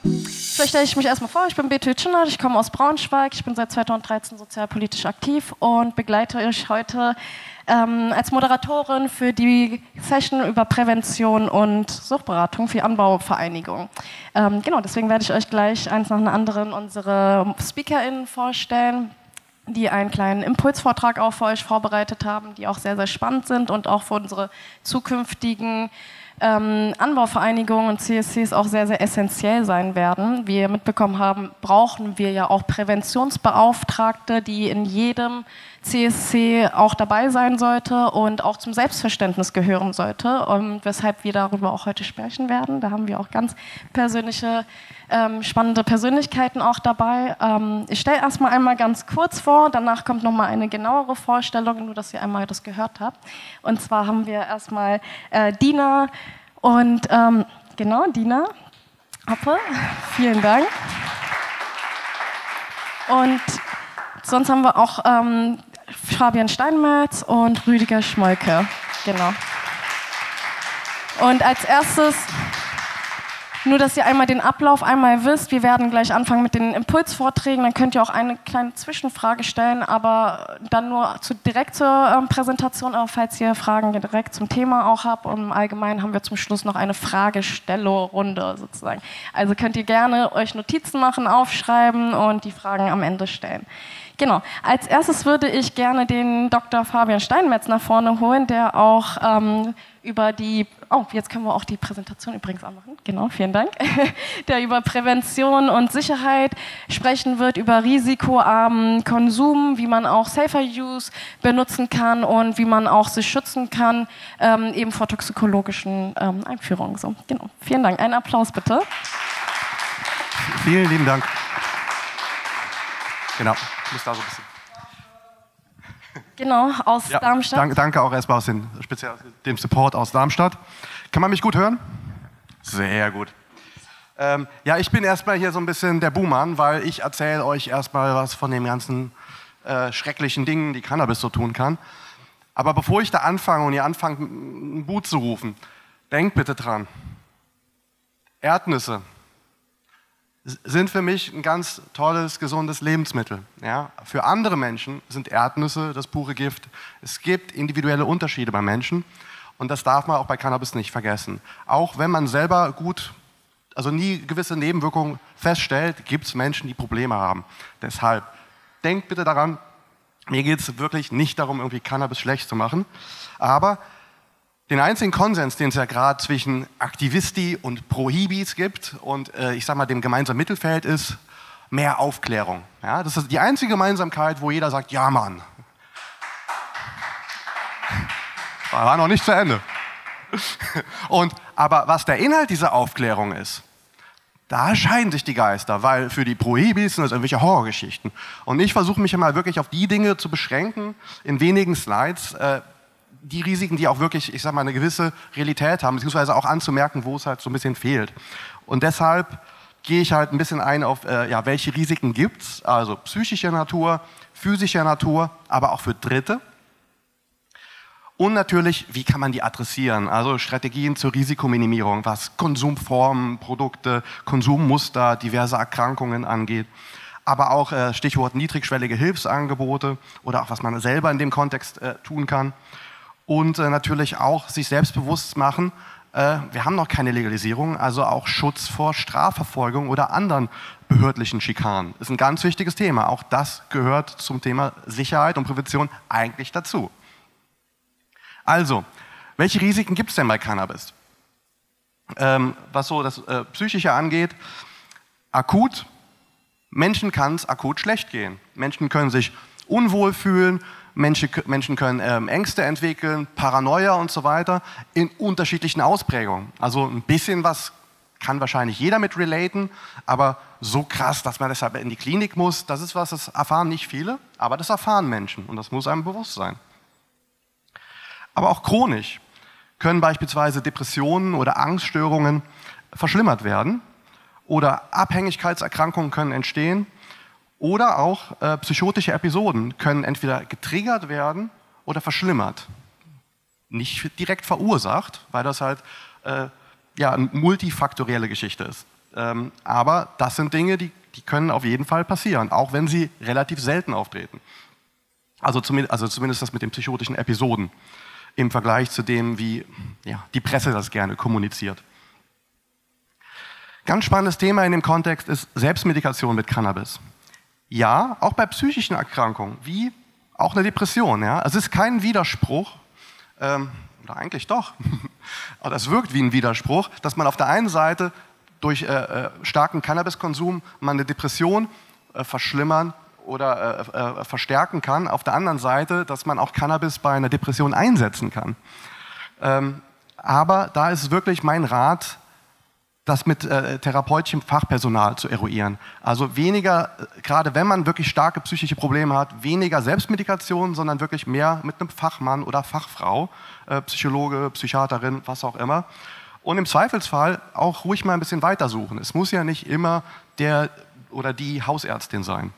Vielleicht stelle ich mich erstmal vor, ich bin Betül Cüneyt, ich komme aus Braunschweig, ich bin seit 2013 sozialpolitisch aktiv und begleite euch heute als Moderatorin für die Session über Prävention und Suchtberatung für die Anbauvereinigung. Genau, deswegen werde ich euch gleich eins nach dem anderen unsere SpeakerInnen vorstellen, die einen kleinen Impulsvortrag auch für euch vorbereitet haben, die auch sehr, sehr spannend sind und auch für unsere zukünftigen Anbauvereinigungen und CSCs auch sehr, sehr essentiell sein werden. Wie ihr mitbekommen haben, brauchen wir ja auch Präventionsbeauftragte, die in jedem CSC auch dabei sein sollte und auch zum Selbstverständnis gehören sollte, weshalb wir darüber auch heute sprechen werden. Da haben wir auch ganz persönliche, spannende Persönlichkeiten auch dabei. Ich stelle erstmal einmal ganz kurz vor, danach kommt nochmal eine genauere Vorstellung, nur dass ihr einmal das gehört habt. Und zwar haben wir erstmal Dina und genau, Dina Hoppe, vielen Dank. Und sonst haben wir auch Fabian Steinmetz und Rüdiger Schmolke. Genau. Und als erstes, nur dass ihr einmal den Ablauf einmal wisst, wir werden gleich anfangen mit den Impulsvorträgen, dann könnt ihr auch eine kleine Zwischenfrage stellen, aber dann nur direkt zur Präsentation, aber falls ihr Fragen direkt zum Thema auch habt, und im Allgemeinen haben wir zum Schluss noch eine Fragestellerunde sozusagen. Also könnt ihr gerne euch Notizen machen, aufschreiben und die Fragen am Ende stellen. Genau. Als erstes würde ich gerne den Dr. Fabian Steinmetz nach vorne holen, der auch über die, jetzt können wir auch die Präsentation übrigens anmachen, genau, vielen Dank, der über Prävention und Sicherheit sprechen wird, über risikoarmen Konsum, wie man auch Safer Use benutzen kann und wie man auch sich schützen kann, eben vor toxikologischen Einführungen. So, genau. Vielen Dank. Einen Applaus bitte. Vielen lieben Dank. Genau, ich muss da so ein bisschen. Genau, aus Darmstadt. Danke auch erstmal speziell aus dem Support aus Darmstadt. Kann man mich gut hören? Sehr gut. Ja, ich bin erstmal hier so ein bisschen der Buhmann, weil ich erzähle euch erstmal was von den ganzen schrecklichen Dingen, die Cannabis so tun kann. Aber bevor ich da anfange und ihr anfangt, einen Boot zu rufen, denkt bitte dran. Erdnüsse sind für mich ein ganz tolles, gesundes Lebensmittel. Ja? Für andere Menschen sind Erdnüsse das pure Gift. Es gibt individuelle Unterschiede bei Menschen und das darf man auch bei Cannabis nicht vergessen. Auch wenn man selber nie gewisse Nebenwirkungen feststellt, gibt es Menschen, die Probleme haben. Deshalb denkt bitte daran, mir geht es wirklich nicht darum, irgendwie Cannabis schlecht zu machen, aber den einzigen Konsens, den es ja gerade zwischen Aktivisti und Prohibis gibt und ich sag mal dem gemeinsamen Mittelfeld ist mehr Aufklärung. Ja, das ist die einzige Gemeinsamkeit, wo jeder sagt, ja Mann. War noch nicht zu Ende. Aber was der Inhalt dieser Aufklärung ist, da scheiden sich die Geister, weil für die Prohibis sind das irgendwelche Horrorgeschichten. Und ich versuche mich mal wirklich auf die Dinge zu beschränken, in wenigen Slides, die Risiken, die auch wirklich, ich sag mal, eine gewisse Realität haben, beziehungsweise auch anzumerken, wo es halt so ein bisschen fehlt. Und deshalb gehe ich halt ein bisschen ein auf, welche Risiken gibt es, also psychischer Natur, physischer Natur, aber auch für Dritte. Und natürlich, wie kann man die adressieren? Also Strategien zur Risikominimierung, was Konsumformen, Produkte, Konsummuster, diverse Erkrankungen angeht. Aber auch Stichwort niedrigschwellige Hilfsangebote oder auch was man selber in dem Kontext tun kann. Und natürlich auch sich selbstbewusst machen, wir haben noch keine Legalisierung, also auch Schutz vor Strafverfolgung oder anderen behördlichen Schikanen. Das ist ein ganz wichtiges Thema. Auch das gehört zum Thema Sicherheit und Prävention eigentlich dazu. Also, welche Risiken gibt es denn bei Cannabis? Was so das Psychische angeht, akut, Menschen kann es akut schlecht gehen. Menschen können sich unwohl fühlen, Menschen können Ängste entwickeln, Paranoia und so weiter, in unterschiedlichen Ausprägungen. Also ein bisschen was kann wahrscheinlich jeder mit relaten, aber so krass, dass man deshalb in die Klinik muss, das ist was, das erfahren nicht viele, aber das erfahren Menschen und das muss einem bewusst sein. Aber auch chronisch können beispielsweise Depressionen oder Angststörungen verschlimmert werden oder Abhängigkeitserkrankungen können entstehen. Oder auch psychotische Episoden können entweder getriggert werden oder verschlimmert. Nicht direkt verursacht, weil das halt eine multifaktorielle Geschichte ist. Aber das sind Dinge, die können auf jeden Fall passieren, auch wenn sie relativ selten auftreten. Also zumindest das mit den psychotischen Episoden im Vergleich zu dem, wie die Presse das gerne kommuniziert. Ganz spannendes Thema in dem Kontext ist Selbstmedikation mit Cannabis. Ja, auch bei psychischen Erkrankungen, wie auch eine Depression. Ja? Es ist kein Widerspruch, oder eigentlich doch, aber es wirkt wie ein Widerspruch, dass man auf der einen Seite durch starken Cannabiskonsum man eine Depression verschlimmern oder verstärken kann, auf der anderen Seite, dass man auch Cannabis bei einer Depression einsetzen kann. Aber da ist wirklich mein Rat, das mit therapeutischem Fachpersonal zu eruieren. Also weniger, gerade wenn man wirklich starke psychische Probleme hat, weniger Selbstmedikation, sondern wirklich mehr mit einem Fachmann oder Fachfrau, Psychologe, Psychiaterin, was auch immer. Und im Zweifelsfall auch ruhig mal ein bisschen weitersuchen. Es muss ja nicht immer der oder die Hausärztin sein.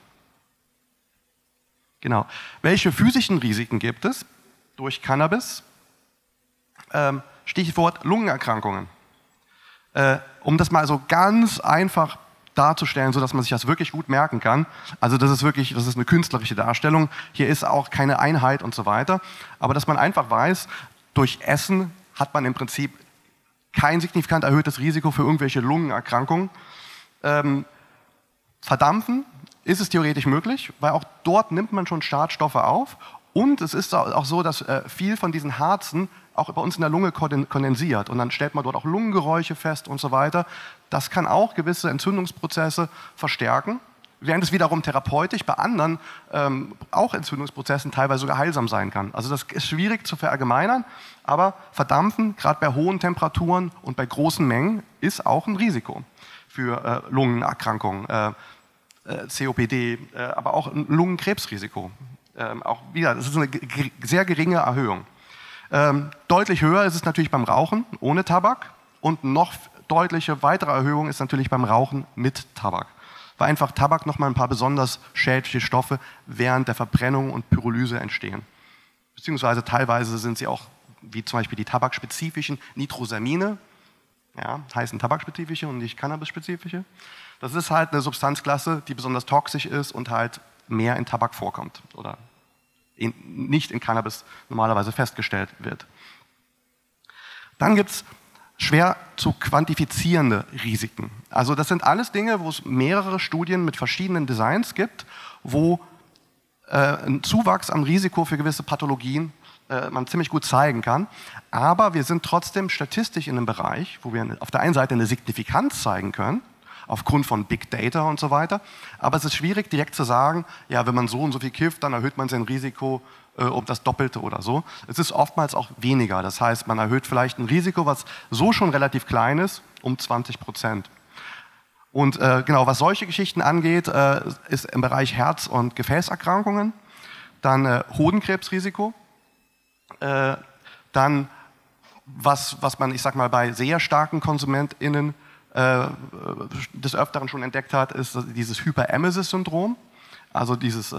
Genau. Welche physischen Risiken gibt es durch Cannabis? Stichwort Lungenerkrankungen. Um das mal so ganz einfach darzustellen, sodass man sich das wirklich gut merken kann. Also das ist eine künstlerische Darstellung. Hier ist auch keine Einheit und so weiter. Aber dass man einfach weiß, durch Essen hat man im Prinzip kein signifikant erhöhtes Risiko für irgendwelche Lungenerkrankungen. Verdampfen ist es theoretisch möglich, weil auch dort nimmt man schon Schadstoffe auf. Und es ist auch so, dass viel von diesen Harzen auch bei uns in der Lunge kondensiert. Und dann stellt man dort auch Lungengeräusche fest und so weiter. Das kann auch gewisse Entzündungsprozesse verstärken, während es wiederum therapeutisch bei anderen auch Entzündungsprozessen teilweise sogar heilsam sein kann. Also das ist schwierig zu verallgemeinern, aber Verdampfen, gerade bei hohen Temperaturen und bei großen Mengen, ist auch ein Risiko für Lungenerkrankungen, COPD, aber auch ein Lungenkrebsrisiko. Auch wieder, das ist eine sehr geringe Erhöhung. Deutlich höher ist es natürlich beim Rauchen ohne Tabak und noch deutliche weitere Erhöhung ist natürlich beim Rauchen mit Tabak. Weil einfach Tabak nochmal ein paar besonders schädliche Stoffe während der Verbrennung und Pyrolyse entstehen. Beziehungsweise teilweise sind sie auch, wie zum Beispiel die tabakspezifischen Nitrosamine, ja, heißen tabakspezifische und nicht cannabisspezifische. Das ist halt eine Substanzklasse, die besonders toxisch ist und halt mehr in Tabak vorkommt oder nicht in Cannabis normalerweise festgestellt wird. Dann gibt es schwer zu quantifizierende Risiken. Also das sind alles Dinge, wo es mehrere Studien mit verschiedenen Designs gibt, wo ein Zuwachs am Risiko für gewisse Pathologien man ziemlich gut zeigen kann. Aber wir sind trotzdem statistisch in einem Bereich, wo wir auf der einen Seite eine Signifikanz zeigen können, aufgrund von Big Data und so weiter. Aber es ist schwierig, direkt zu sagen, ja, wenn man so und so viel kifft, dann erhöht man sein Risiko um das Doppelte oder so. Es ist oftmals auch weniger. Das heißt, man erhöht vielleicht ein Risiko, was so schon relativ klein ist, um 20%. Und genau, was solche Geschichten angeht, ist im Bereich Herz- und Gefäßerkrankungen, dann Hodenkrebsrisiko, dann was man, ich sag mal, bei sehr starken KonsumentInnen des Öfteren schon entdeckt hat, ist dieses Hyperemesis-Syndrom. Also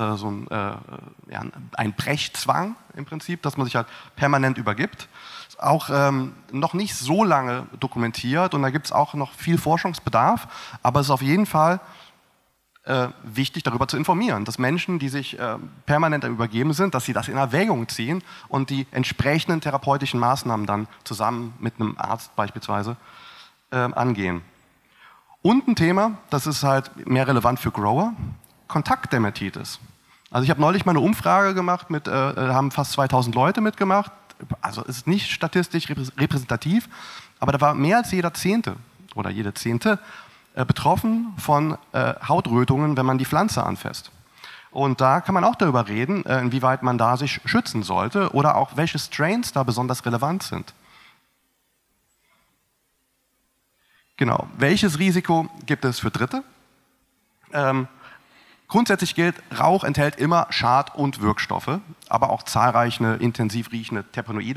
ein Brechzwang im Prinzip, dass man sich halt permanent übergibt. Auch noch nicht so lange dokumentiert und da gibt es auch noch viel Forschungsbedarf, aber es ist auf jeden Fall wichtig, darüber zu informieren, dass Menschen, die sich permanent übergeben sind, dass sie das in Erwägung ziehen und die entsprechenden therapeutischen Maßnahmen dann zusammen mit einem Arzt beispielsweise angehen. Und ein Thema, das ist halt mehr relevant für Grower, Kontaktdermatitis. Also ich habe neulich mal eine Umfrage gemacht, da haben fast 2000 Leute mitgemacht, also es ist nicht statistisch repräsentativ, aber da war mehr als jeder Zehnte oder jede Zehnte betroffen von Hautrötungen, wenn man die Pflanze anfasst. Und da kann man auch darüber reden, inwieweit man da sich schützen sollte oder auch welche Strains da besonders relevant sind. Genau. Welches Risiko gibt es für Dritte? Grundsätzlich gilt, Rauch enthält immer Schad- und Wirkstoffe, aber auch zahlreiche intensiv riechende Terpenoide.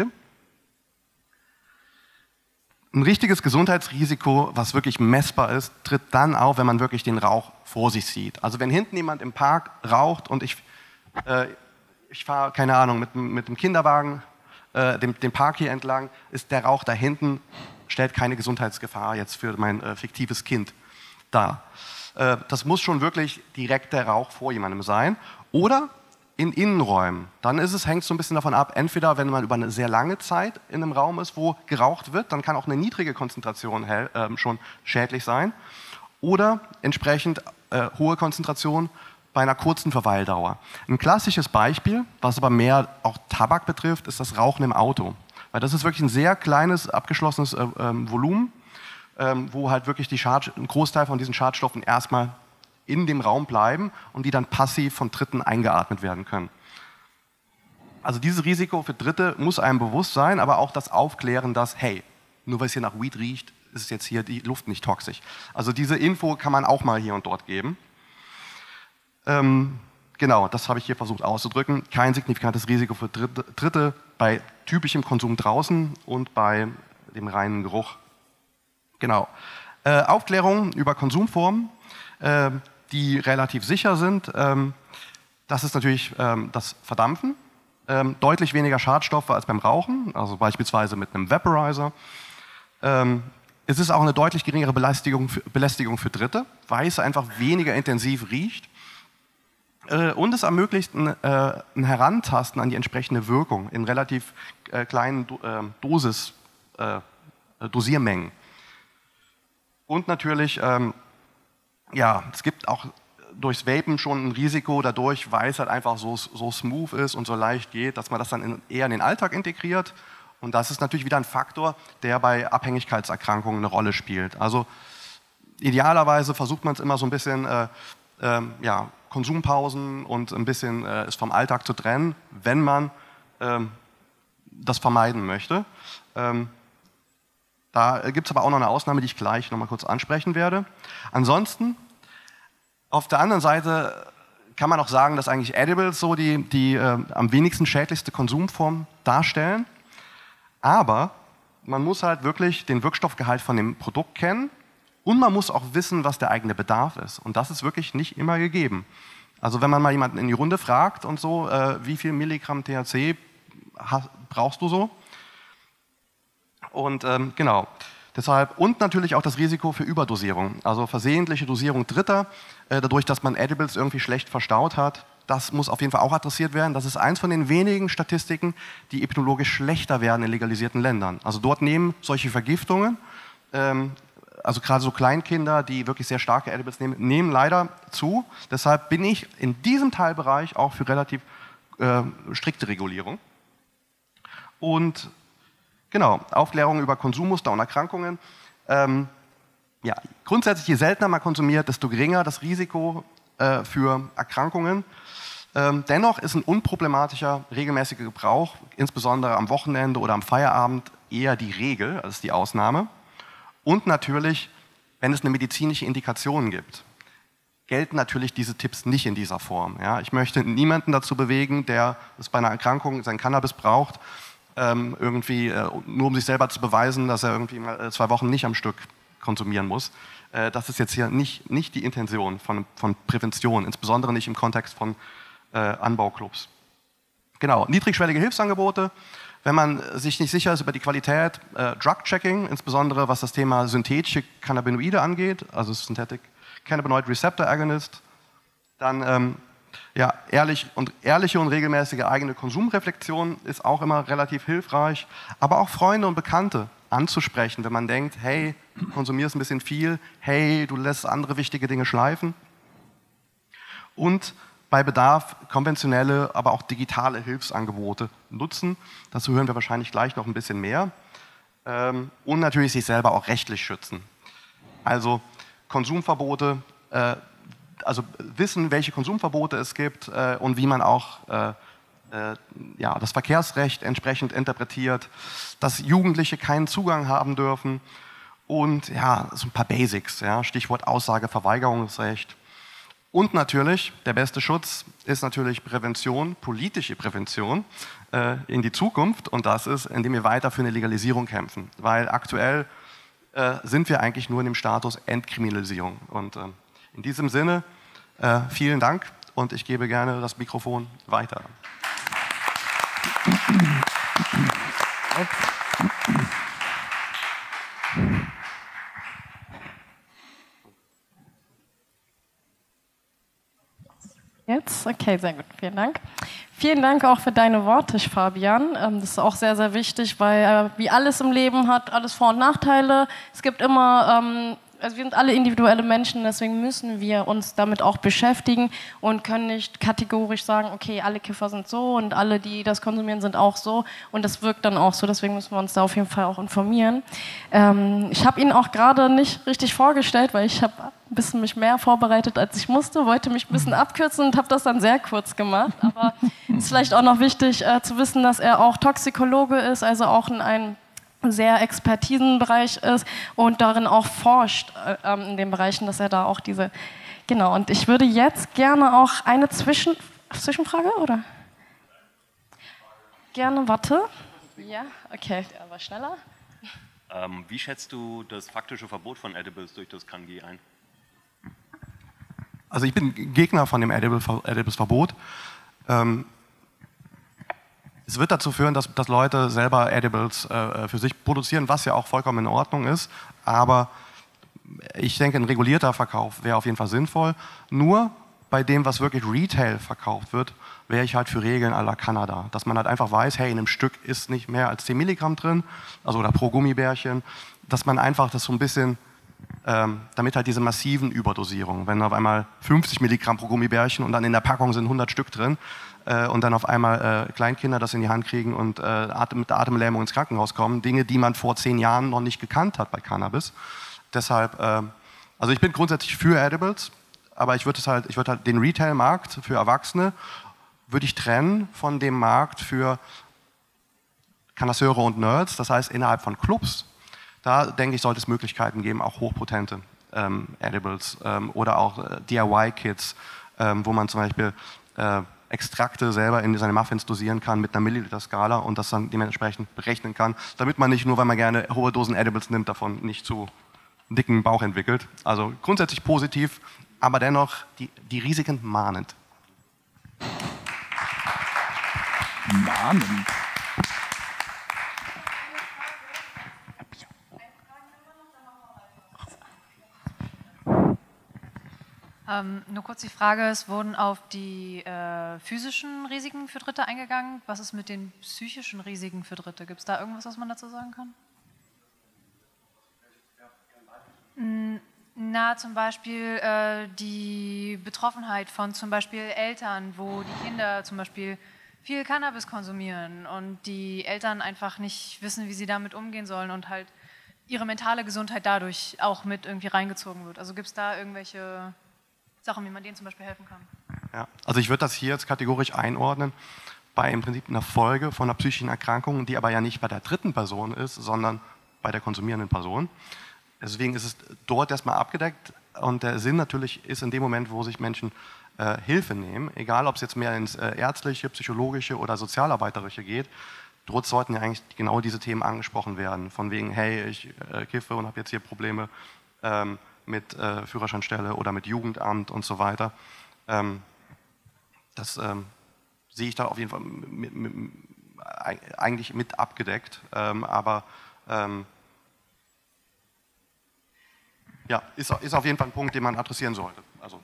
Ein richtiges Gesundheitsrisiko, was wirklich messbar ist, tritt dann auf, wenn man wirklich den Rauch vor sich sieht. Also wenn hinten jemand im Park raucht und ich fahre, keine Ahnung, mit dem Kinderwagen den Park hier entlang, ist der Rauch da hinten, stellt keine Gesundheitsgefahr jetzt für mein fiktives Kind da. Das muss schon wirklich direkt der Rauch vor jemandem sein. Oder in Innenräumen. Dann hängt es so ein bisschen davon ab, entweder wenn man über eine sehr lange Zeit in einem Raum ist, wo geraucht wird, dann kann auch eine niedrige Konzentration schon schädlich sein. Oder entsprechend hohe Konzentration bei einer kurzen Verweildauer. Ein klassisches Beispiel, was aber mehr auch Tabak betrifft, ist das Rauchen im Auto. Weil das ist wirklich ein sehr kleines, abgeschlossenes Volumen, wo halt wirklich ein Großteil von diesen Schadstoffen erstmal in dem Raum bleiben und die dann passiv von Dritten eingeatmet werden können. Also dieses Risiko für Dritte muss einem bewusst sein, aber auch das Aufklären, dass, hey, nur weil es hier nach Weed riecht, ist jetzt hier die Luft nicht toxisch. Also diese Info kann man auch mal hier und dort geben. Genau, das habe ich hier versucht auszudrücken. Kein signifikantes Risiko für Dritte bei typischem Konsum draußen und bei dem reinen Geruch. Genau. Aufklärung über Konsumformen, die relativ sicher sind. Das ist natürlich das Verdampfen. Deutlich weniger Schadstoffe als beim Rauchen, also beispielsweise mit einem Vaporizer. Es ist auch eine deutlich geringere Belästigung für Dritte, weil es einfach weniger intensiv riecht. Und es ermöglicht ein Herantasten an die entsprechende Wirkung in relativ kleinen Dosiermengen. Und natürlich, ja, es gibt auch durchs Vapen schon ein Risiko dadurch, weil es halt einfach so smooth ist und so leicht geht, dass man das dann eher in den Alltag integriert. Und das ist natürlich wieder ein Faktor, der bei Abhängigkeitserkrankungen eine Rolle spielt. Also idealerweise versucht man es immer so ein bisschen, ja, Konsumpausen und ein bisschen es vom Alltag zu trennen, wenn man das vermeiden möchte. Da gibt es aber auch noch eine Ausnahme, die ich gleich noch mal kurz ansprechen werde. Ansonsten, auf der anderen Seite kann man auch sagen, dass eigentlich Edibles so die am wenigsten schädlichste Konsumform darstellen. Aber man muss halt wirklich den Wirkstoffgehalt von dem Produkt kennen und man muss auch wissen, was der eigene Bedarf ist. Und das ist wirklich nicht immer gegeben. Also wenn man mal jemanden in die Runde fragt und so, wie viel Milligramm THC brauchst du so? Und genau, deshalb, und natürlich auch das Risiko für Überdosierung, also versehentliche Dosierung Dritter, dadurch, dass man Edibles irgendwie schlecht verstaut hat, das muss auf jeden Fall auch adressiert werden. Das ist eins von den wenigen Statistiken, die epidemiologisch schlechter werden in legalisierten Ländern. Also dort nehmen solche Vergiftungen, also gerade so Kleinkinder, die wirklich sehr starke Edibles nehmen leider zu. Deshalb bin ich in diesem Teilbereich auch für relativ strikte Regulierung. Und genau, Aufklärung über Konsummuster und Erkrankungen. Ja, grundsätzlich, je seltener man konsumiert, desto geringer das Risiko für Erkrankungen. Dennoch ist ein unproblematischer, regelmäßiger Gebrauch, insbesondere am Wochenende oder am Feierabend, eher die Regel als die Ausnahme. Und natürlich, wenn es eine medizinische Indikation gibt, gelten natürlich diese Tipps nicht in dieser Form. Ja, ich möchte niemanden dazu bewegen, der es bei einer Erkrankung sein Cannabis braucht, irgendwie nur um sich selber zu beweisen, dass er irgendwie mal 2 Wochen nicht am Stück konsumieren muss. Das ist jetzt hier nicht die Intention von Prävention, insbesondere nicht im Kontext von Anbauclubs. Genau, niedrigschwellige Hilfsangebote. Wenn man sich nicht sicher ist über die Qualität, Drug-Checking, insbesondere was das Thema synthetische Cannabinoide angeht, also Synthetic Cannabinoid Receptor Agonist, dann ja, ehrliche und regelmäßige eigene Konsumreflexion ist auch immer relativ hilfreich, aber auch Freunde und Bekannte anzusprechen, wenn man denkt, hey, du konsumierst ein bisschen viel, hey, du lässt andere wichtige Dinge schleifen. Und bei Bedarf konventionelle, aber auch digitale Hilfsangebote nutzen. Dazu hören wir wahrscheinlich gleich noch ein bisschen mehr. Und natürlich sich selber auch rechtlich schützen. Also Konsumverbote, also wissen, welche Konsumverbote es gibt und wie man auch ja, das Verkehrsrecht entsprechend interpretiert, dass Jugendliche keinen Zugang haben dürfen und ja, so ein paar Basics, ja, Stichwort Aussageverweigerungsrecht. Und natürlich, der beste Schutz ist natürlich Prävention, politische Prävention in die Zukunft. Und das ist, indem wir weiter für eine Legalisierung kämpfen. Weil aktuell sind wir eigentlich nur in dem Status Entkriminalisierung. Und in diesem Sinne, vielen Dank und ich gebe gerne das Mikrofon weiter. Jetzt? Okay, sehr gut. Vielen Dank. Vielen Dank auch für deine Worte, Fabian. Das ist auch sehr, sehr wichtig, weil wie alles im Leben hat alles Vor- und Nachteile. Es gibt immer, also wir sind alle individuelle Menschen, deswegen müssen wir uns damit auch beschäftigen und können nicht kategorisch sagen, okay, alle Kiffer sind so und alle, die das konsumieren, sind auch so und das wirkt dann auch so, deswegen müssen wir uns da auf jeden Fall auch informieren. Ich habe ihn auch gerade nicht richtig vorgestellt, weil ich habe ein bisschen mich mehr vorbereitet, als ich musste, wollte mich ein bisschen abkürzen und habe das dann sehr kurz gemacht, aber es ist vielleicht auch noch wichtig zu wissen, dass er auch Toxikologe ist, also auch in einem sehr Expertisenbereich ist und darin auch forscht in den Bereichen, dass er da auch diese... Genau, und ich würde jetzt gerne auch eine Zwischenfrage, oder? Gerne, warte. Ja, okay, aber schneller. Wie schätzt du das faktische Verbot von Edibles durch das KanG ein? Also ich bin Gegner von dem Edibles-Verbot. Es wird dazu führen, dass Leute selber Edibles für sich produzieren, was ja auch vollkommen in Ordnung ist. Aber ich denke, ein regulierter Verkauf wäre auf jeden Fall sinnvoll. Nur bei dem, was wirklich Retail verkauft wird, wäre ich halt für Regeln à la Kanada. Dass man halt einfach weiß, hey, in einem Stück ist nicht mehr als 10 Milligramm drin, also oder pro Gummibärchen. Dass man einfach das so ein bisschen, damit halt diese massiven Überdosierungen, wenn auf einmal 50 Milligramm pro Gummibärchen und dann in der Packung sind 100 Stück drin, und dann auf einmal Kleinkinder das in die Hand kriegen und mit Atemlähmung ins Krankenhaus kommen. Dinge, die man vor 10 Jahren noch nicht gekannt hat bei Cannabis. Deshalb, also ich bin grundsätzlich für Edibles, aber ich würde halt den Retail-Markt für Erwachsene würde ich trennen von dem Markt für Connoisseure und Nerds. Das heißt, innerhalb von Clubs, da denke ich, sollte es Möglichkeiten geben, auch hochpotente Edibles oder auch DIY-Kits, wo man zum Beispiel Extrakte selber in seine Muffins dosieren kann mit einer Milliliter-Skala und das dann dementsprechend berechnen kann, damit man nicht nur, weil man gerne hohe Dosen Edibles nimmt, davon nicht zu dicken Bauch entwickelt. Also grundsätzlich positiv, aber dennoch die Risiken mahnend. Mahnend. Nur kurz die Frage, es wurden auf die physischen Risiken für Dritte eingegangen. Was ist mit den psychischen Risiken für Dritte? Gibt es da irgendwas, was man dazu sagen kann? Na, zum Beispiel die Betroffenheit von zum Beispiel Eltern, wo die Kinder zum Beispiel viel Cannabis konsumieren und die Eltern einfach nicht wissen, wie sie damit umgehen sollen und halt ihre mentale Gesundheit dadurch auch mit irgendwie reingezogen wird. Also gibt es da irgendwelche Sachen, wie man denen zum Beispiel helfen kann? Ja, also ich würde das hier jetzt kategorisch einordnen bei im Prinzip einer Folge von einer psychischen Erkrankung, die aber ja nicht bei der dritten Person ist, sondern bei der konsumierenden Person. Deswegen ist es dort erstmal abgedeckt und der Sinn natürlich ist in dem Moment, wo sich Menschen Hilfe nehmen, egal ob es jetzt mehr ins ärztliche, psychologische oder sozialarbeiterische geht, dort sollten ja eigentlich genau diese Themen angesprochen werden, von wegen, hey, ich kiffe und habe jetzt hier Probleme mit Führerscheinstelle oder mit Jugendamt und so weiter. Das sehe ich da auf jeden Fall eigentlich mit abgedeckt, aber ja, ist auf jeden Fall ein Punkt, den man adressieren sollte. Also.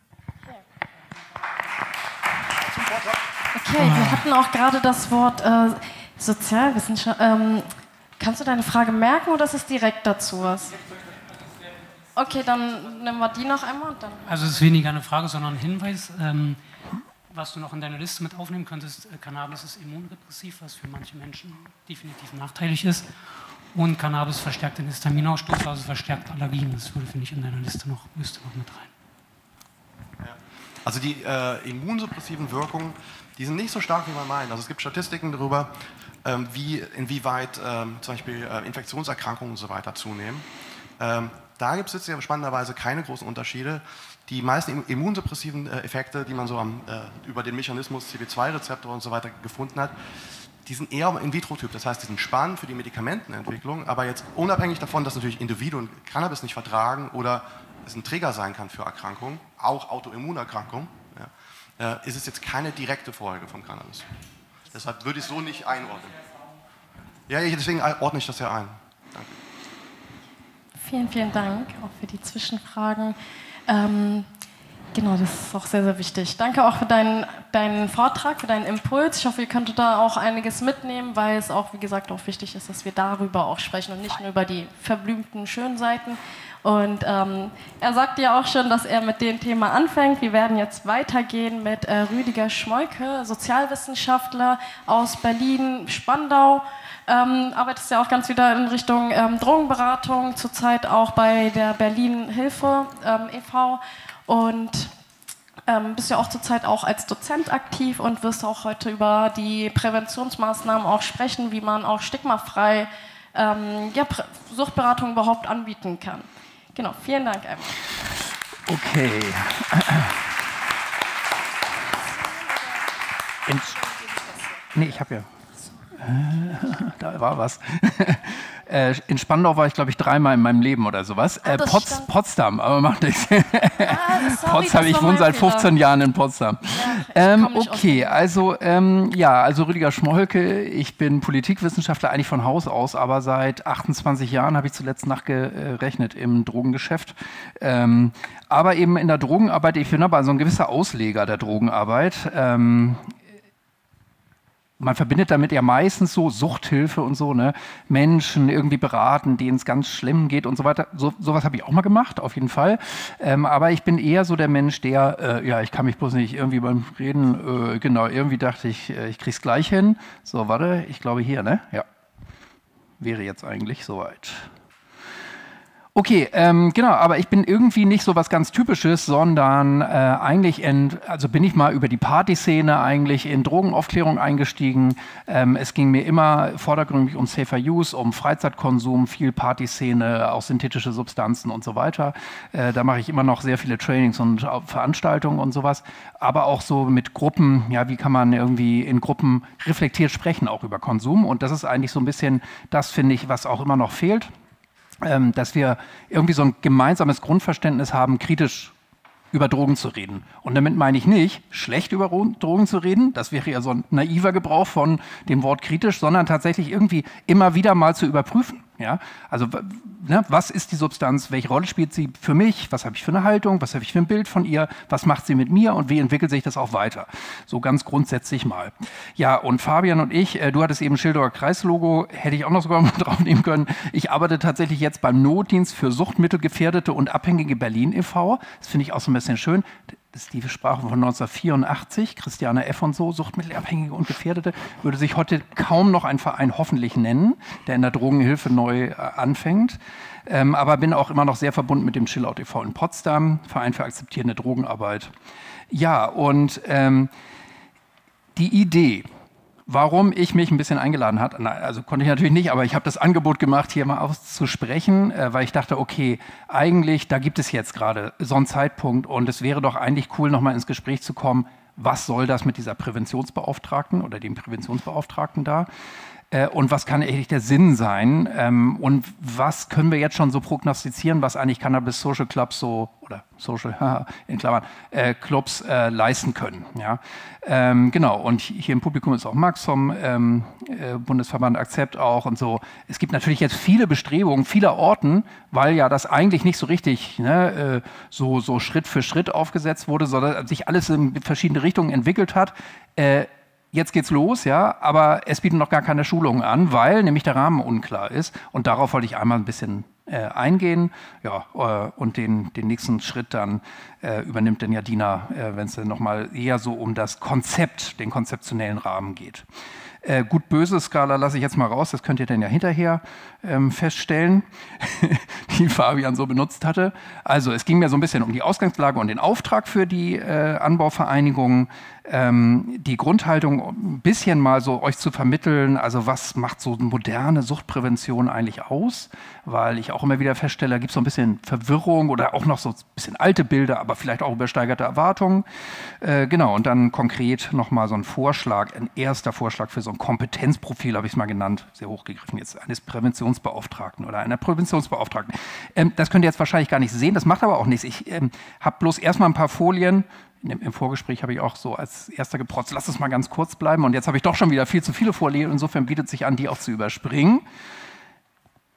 Okay, wir hatten auch gerade das Wort Sozialwissenschaft. Kannst du deine Frage merken oder ist es direkt dazu was? Okay, dann nehmen wir die noch einmal. Und dann also es ist weniger eine Frage, sondern ein Hinweis. Was du noch in deiner Liste mit aufnehmen könntest, Cannabis ist immunrepressiv, was für manche Menschen definitiv nachteilig ist. Und Cannabis verstärkt den Histaminausstoß, also verstärkt Allergien. Das würde, finde ich, in deiner Liste müsste noch mit rein. Ja. Also die immunsuppressiven Wirkungen, die sind nicht so stark, wie man meint. Also es gibt Statistiken darüber, inwieweit zum Beispiel Infektionserkrankungen und so weiter zunehmen. Da gibt es jetzt ja spannenderweise keine großen Unterschiede. Die meisten immunsuppressiven Effekte, die man so über den Mechanismus CB2-Rezeptor und so weiter gefunden hat, die sind eher in vitro-Typ, das heißt, die sind spannend für die Medikamentenentwicklung, aber jetzt unabhängig davon, dass natürlich Individuen Cannabis nicht vertragen oder es ein Trigger sein kann für Erkrankungen, auch Autoimmunerkrankungen, ja, ist es jetzt keine direkte Folge von Cannabis. Deshalb würde ich es so nicht einordnen. Ja, deswegen ordne ich das ja ein. Danke. Vielen, vielen Dank auch für die Zwischenfragen. Genau, das ist auch sehr, sehr wichtig. Danke auch für deinen Vortrag, für deinen Impuls. Ich hoffe, ihr könntet da auch einiges mitnehmen, weil es auch, wie gesagt, auch wichtig ist, dass wir darüber auch sprechen und nicht nur über die verblümten, schönen Seiten. Und er sagte ja auch schon, dass er mit dem Thema anfängt. Wir werden jetzt weitergehen mit Rüdiger Schmolke, Sozialwissenschaftler aus Berlin-Spandau. Arbeitest ja auch ganz wieder in Richtung Drogenberatung, zurzeit auch bei der Berlin Hilfe e.V. und bist ja auch zurzeit auch als Dozent aktiv und wirst auch heute über die Präventionsmaßnahmen auch sprechen, wie man auch stigmafrei Suchtberatung überhaupt anbieten kann. Genau, vielen Dank einfach. Okay. Nee, ich habe ja. Da war was. In Spandau war ich, glaube ich, 3-mal in meinem Leben oder sowas. Potsdam, aber macht nichts. Potsdam, ich wohne seit 15 Jahren in Potsdam. Okay, also Rüdiger Schmolke, ich bin Politikwissenschaftler eigentlich von Haus aus, aber seit 28 Jahren habe ich zuletzt nachgerechnet im Drogengeschäft. Aber eben in der Drogenarbeit, ich bin aber so ein gewisser Ausleger der Drogenarbeit. Man verbindet damit ja meistens so Suchthilfe und so, ne? Menschen irgendwie beraten, denen es ganz schlimm geht und so weiter. Sowas habe ich auch mal gemacht, auf jeden Fall. Aber ich bin eher so der Mensch, der, ich kann mich bloß nicht irgendwie beim Reden, irgendwie dachte ich, ich krieg's gleich hin. So, warte, ich glaube hier, ne? Ja. Wäre jetzt eigentlich soweit. Okay, genau, aber ich bin irgendwie nicht so was ganz Typisches, sondern eigentlich bin ich mal über die Partyszene eigentlich in Drogenaufklärung eingestiegen. Es ging mir immer vordergründig um Safer Use, um Freizeitkonsum, viel Partyszene, auch synthetische Substanzen und so weiter. Da mache ich immer noch sehr viele Trainings und Veranstaltungen und sowas, aber auch so mit Gruppen, ja, wie kann man irgendwie in Gruppen reflektiert sprechen, auch über Konsum. Und das ist eigentlich so ein bisschen das, finde ich, was auch immer noch fehlt. Dass wir irgendwie so ein gemeinsames Grundverständnis haben, kritisch über Drogen zu reden. Und damit meine ich nicht, schlecht über Drogen zu reden, das wäre ja so ein naiver Gebrauch von dem Wort kritisch, sondern tatsächlich irgendwie immer wieder mal zu überprüfen. Ja? Also, ne, was ist die Substanz, welche Rolle spielt sie für mich, was habe ich für eine Haltung, was habe ich für ein Bild von ihr, was macht sie mit mir und wie entwickelt sich das auch weiter. So ganz grundsätzlich mal. Ja, und Fabian und ich, du hattest eben Schilderer Kreislogo, hätte ich auch noch sogar mal drauf nehmen können. Ich arbeite tatsächlich jetzt beim Notdienst für Suchtmittelgefährdete und Abhängige Berlin e.V. Das finde ich auch so ein bisschen schön. Das ist die Sprache von 1984, Christiane F. und so, Suchtmittelabhängige und Gefährdete, würde sich heute kaum noch ein Verein hoffentlich nennen, der in der Drogenhilfe neu anfängt. Aber bin auch immer noch sehr verbunden mit dem Chillout e.V. in Potsdam, Verein für akzeptierende Drogenarbeit. Ja, und die Idee, warum ich mich ein bisschen eingeladen habe, also konnte ich natürlich nicht, aber ich habe das Angebot gemacht, hier mal auszusprechen, weil ich dachte, okay, eigentlich, da gibt es jetzt gerade so einen Zeitpunkt und es wäre doch eigentlich cool, nochmal ins Gespräch zu kommen, was soll das mit dieser Präventionsbeauftragten oder dem Präventionsbeauftragten da? Und was kann eigentlich der Sinn sein? Und was können wir jetzt schon so prognostizieren, was eigentlich Cannabis Social Clubs so, oder Social, in Klammern, Clubs leisten können? Ja? Genau, und hier im Publikum ist auch Max vom Bundesverband Akzept auch und so. Es gibt natürlich jetzt viele Bestrebungen, vieler Orten, weil ja das eigentlich nicht so richtig so Schritt für Schritt aufgesetzt wurde, sondern sich alles in verschiedene Richtungen entwickelt hat. Jetzt geht's los, ja, aber es bieten noch gar keine Schulungen an, weil nämlich der Rahmen unklar ist. Und darauf wollte ich einmal ein bisschen eingehen. Ja, und den nächsten Schritt dann übernimmt dann ja Dina, wenn es dann nochmal eher so um das Konzept, den konzeptionellen Rahmen geht. Gut-Böse-Skala lasse ich jetzt mal raus, das könnt ihr dann ja hinterher feststellen, die Fabian so benutzt hatte. Also es ging mir so ein bisschen um die Ausgangslage und den Auftrag für die Anbauvereinigung, die Grundhaltung ein bisschen mal so euch zu vermitteln, also was macht so moderne Suchtprävention eigentlich aus, weil ich auch immer wieder feststelle, da gibt es so ein bisschen Verwirrung oder auch noch so ein bisschen alte Bilder, aber vielleicht auch übersteigerte Erwartungen. Genau, und dann konkret nochmal so ein Vorschlag, ein erster Vorschlag für so ein Kompetenzprofil, habe ich es mal genannt, sehr hochgegriffen jetzt, eines Präventionsbeauftragten oder einer Präventionsbeauftragten. Das könnt ihr jetzt wahrscheinlich gar nicht sehen, das macht aber auch nichts. Ich habe bloß erstmal ein paar Folien. Im Vorgespräch habe ich auch so als erster geprotzt, lass es mal ganz kurz bleiben. Und jetzt habe ich doch schon wieder viel zu viele Folien. Insofern bietet sich an, die auch zu überspringen.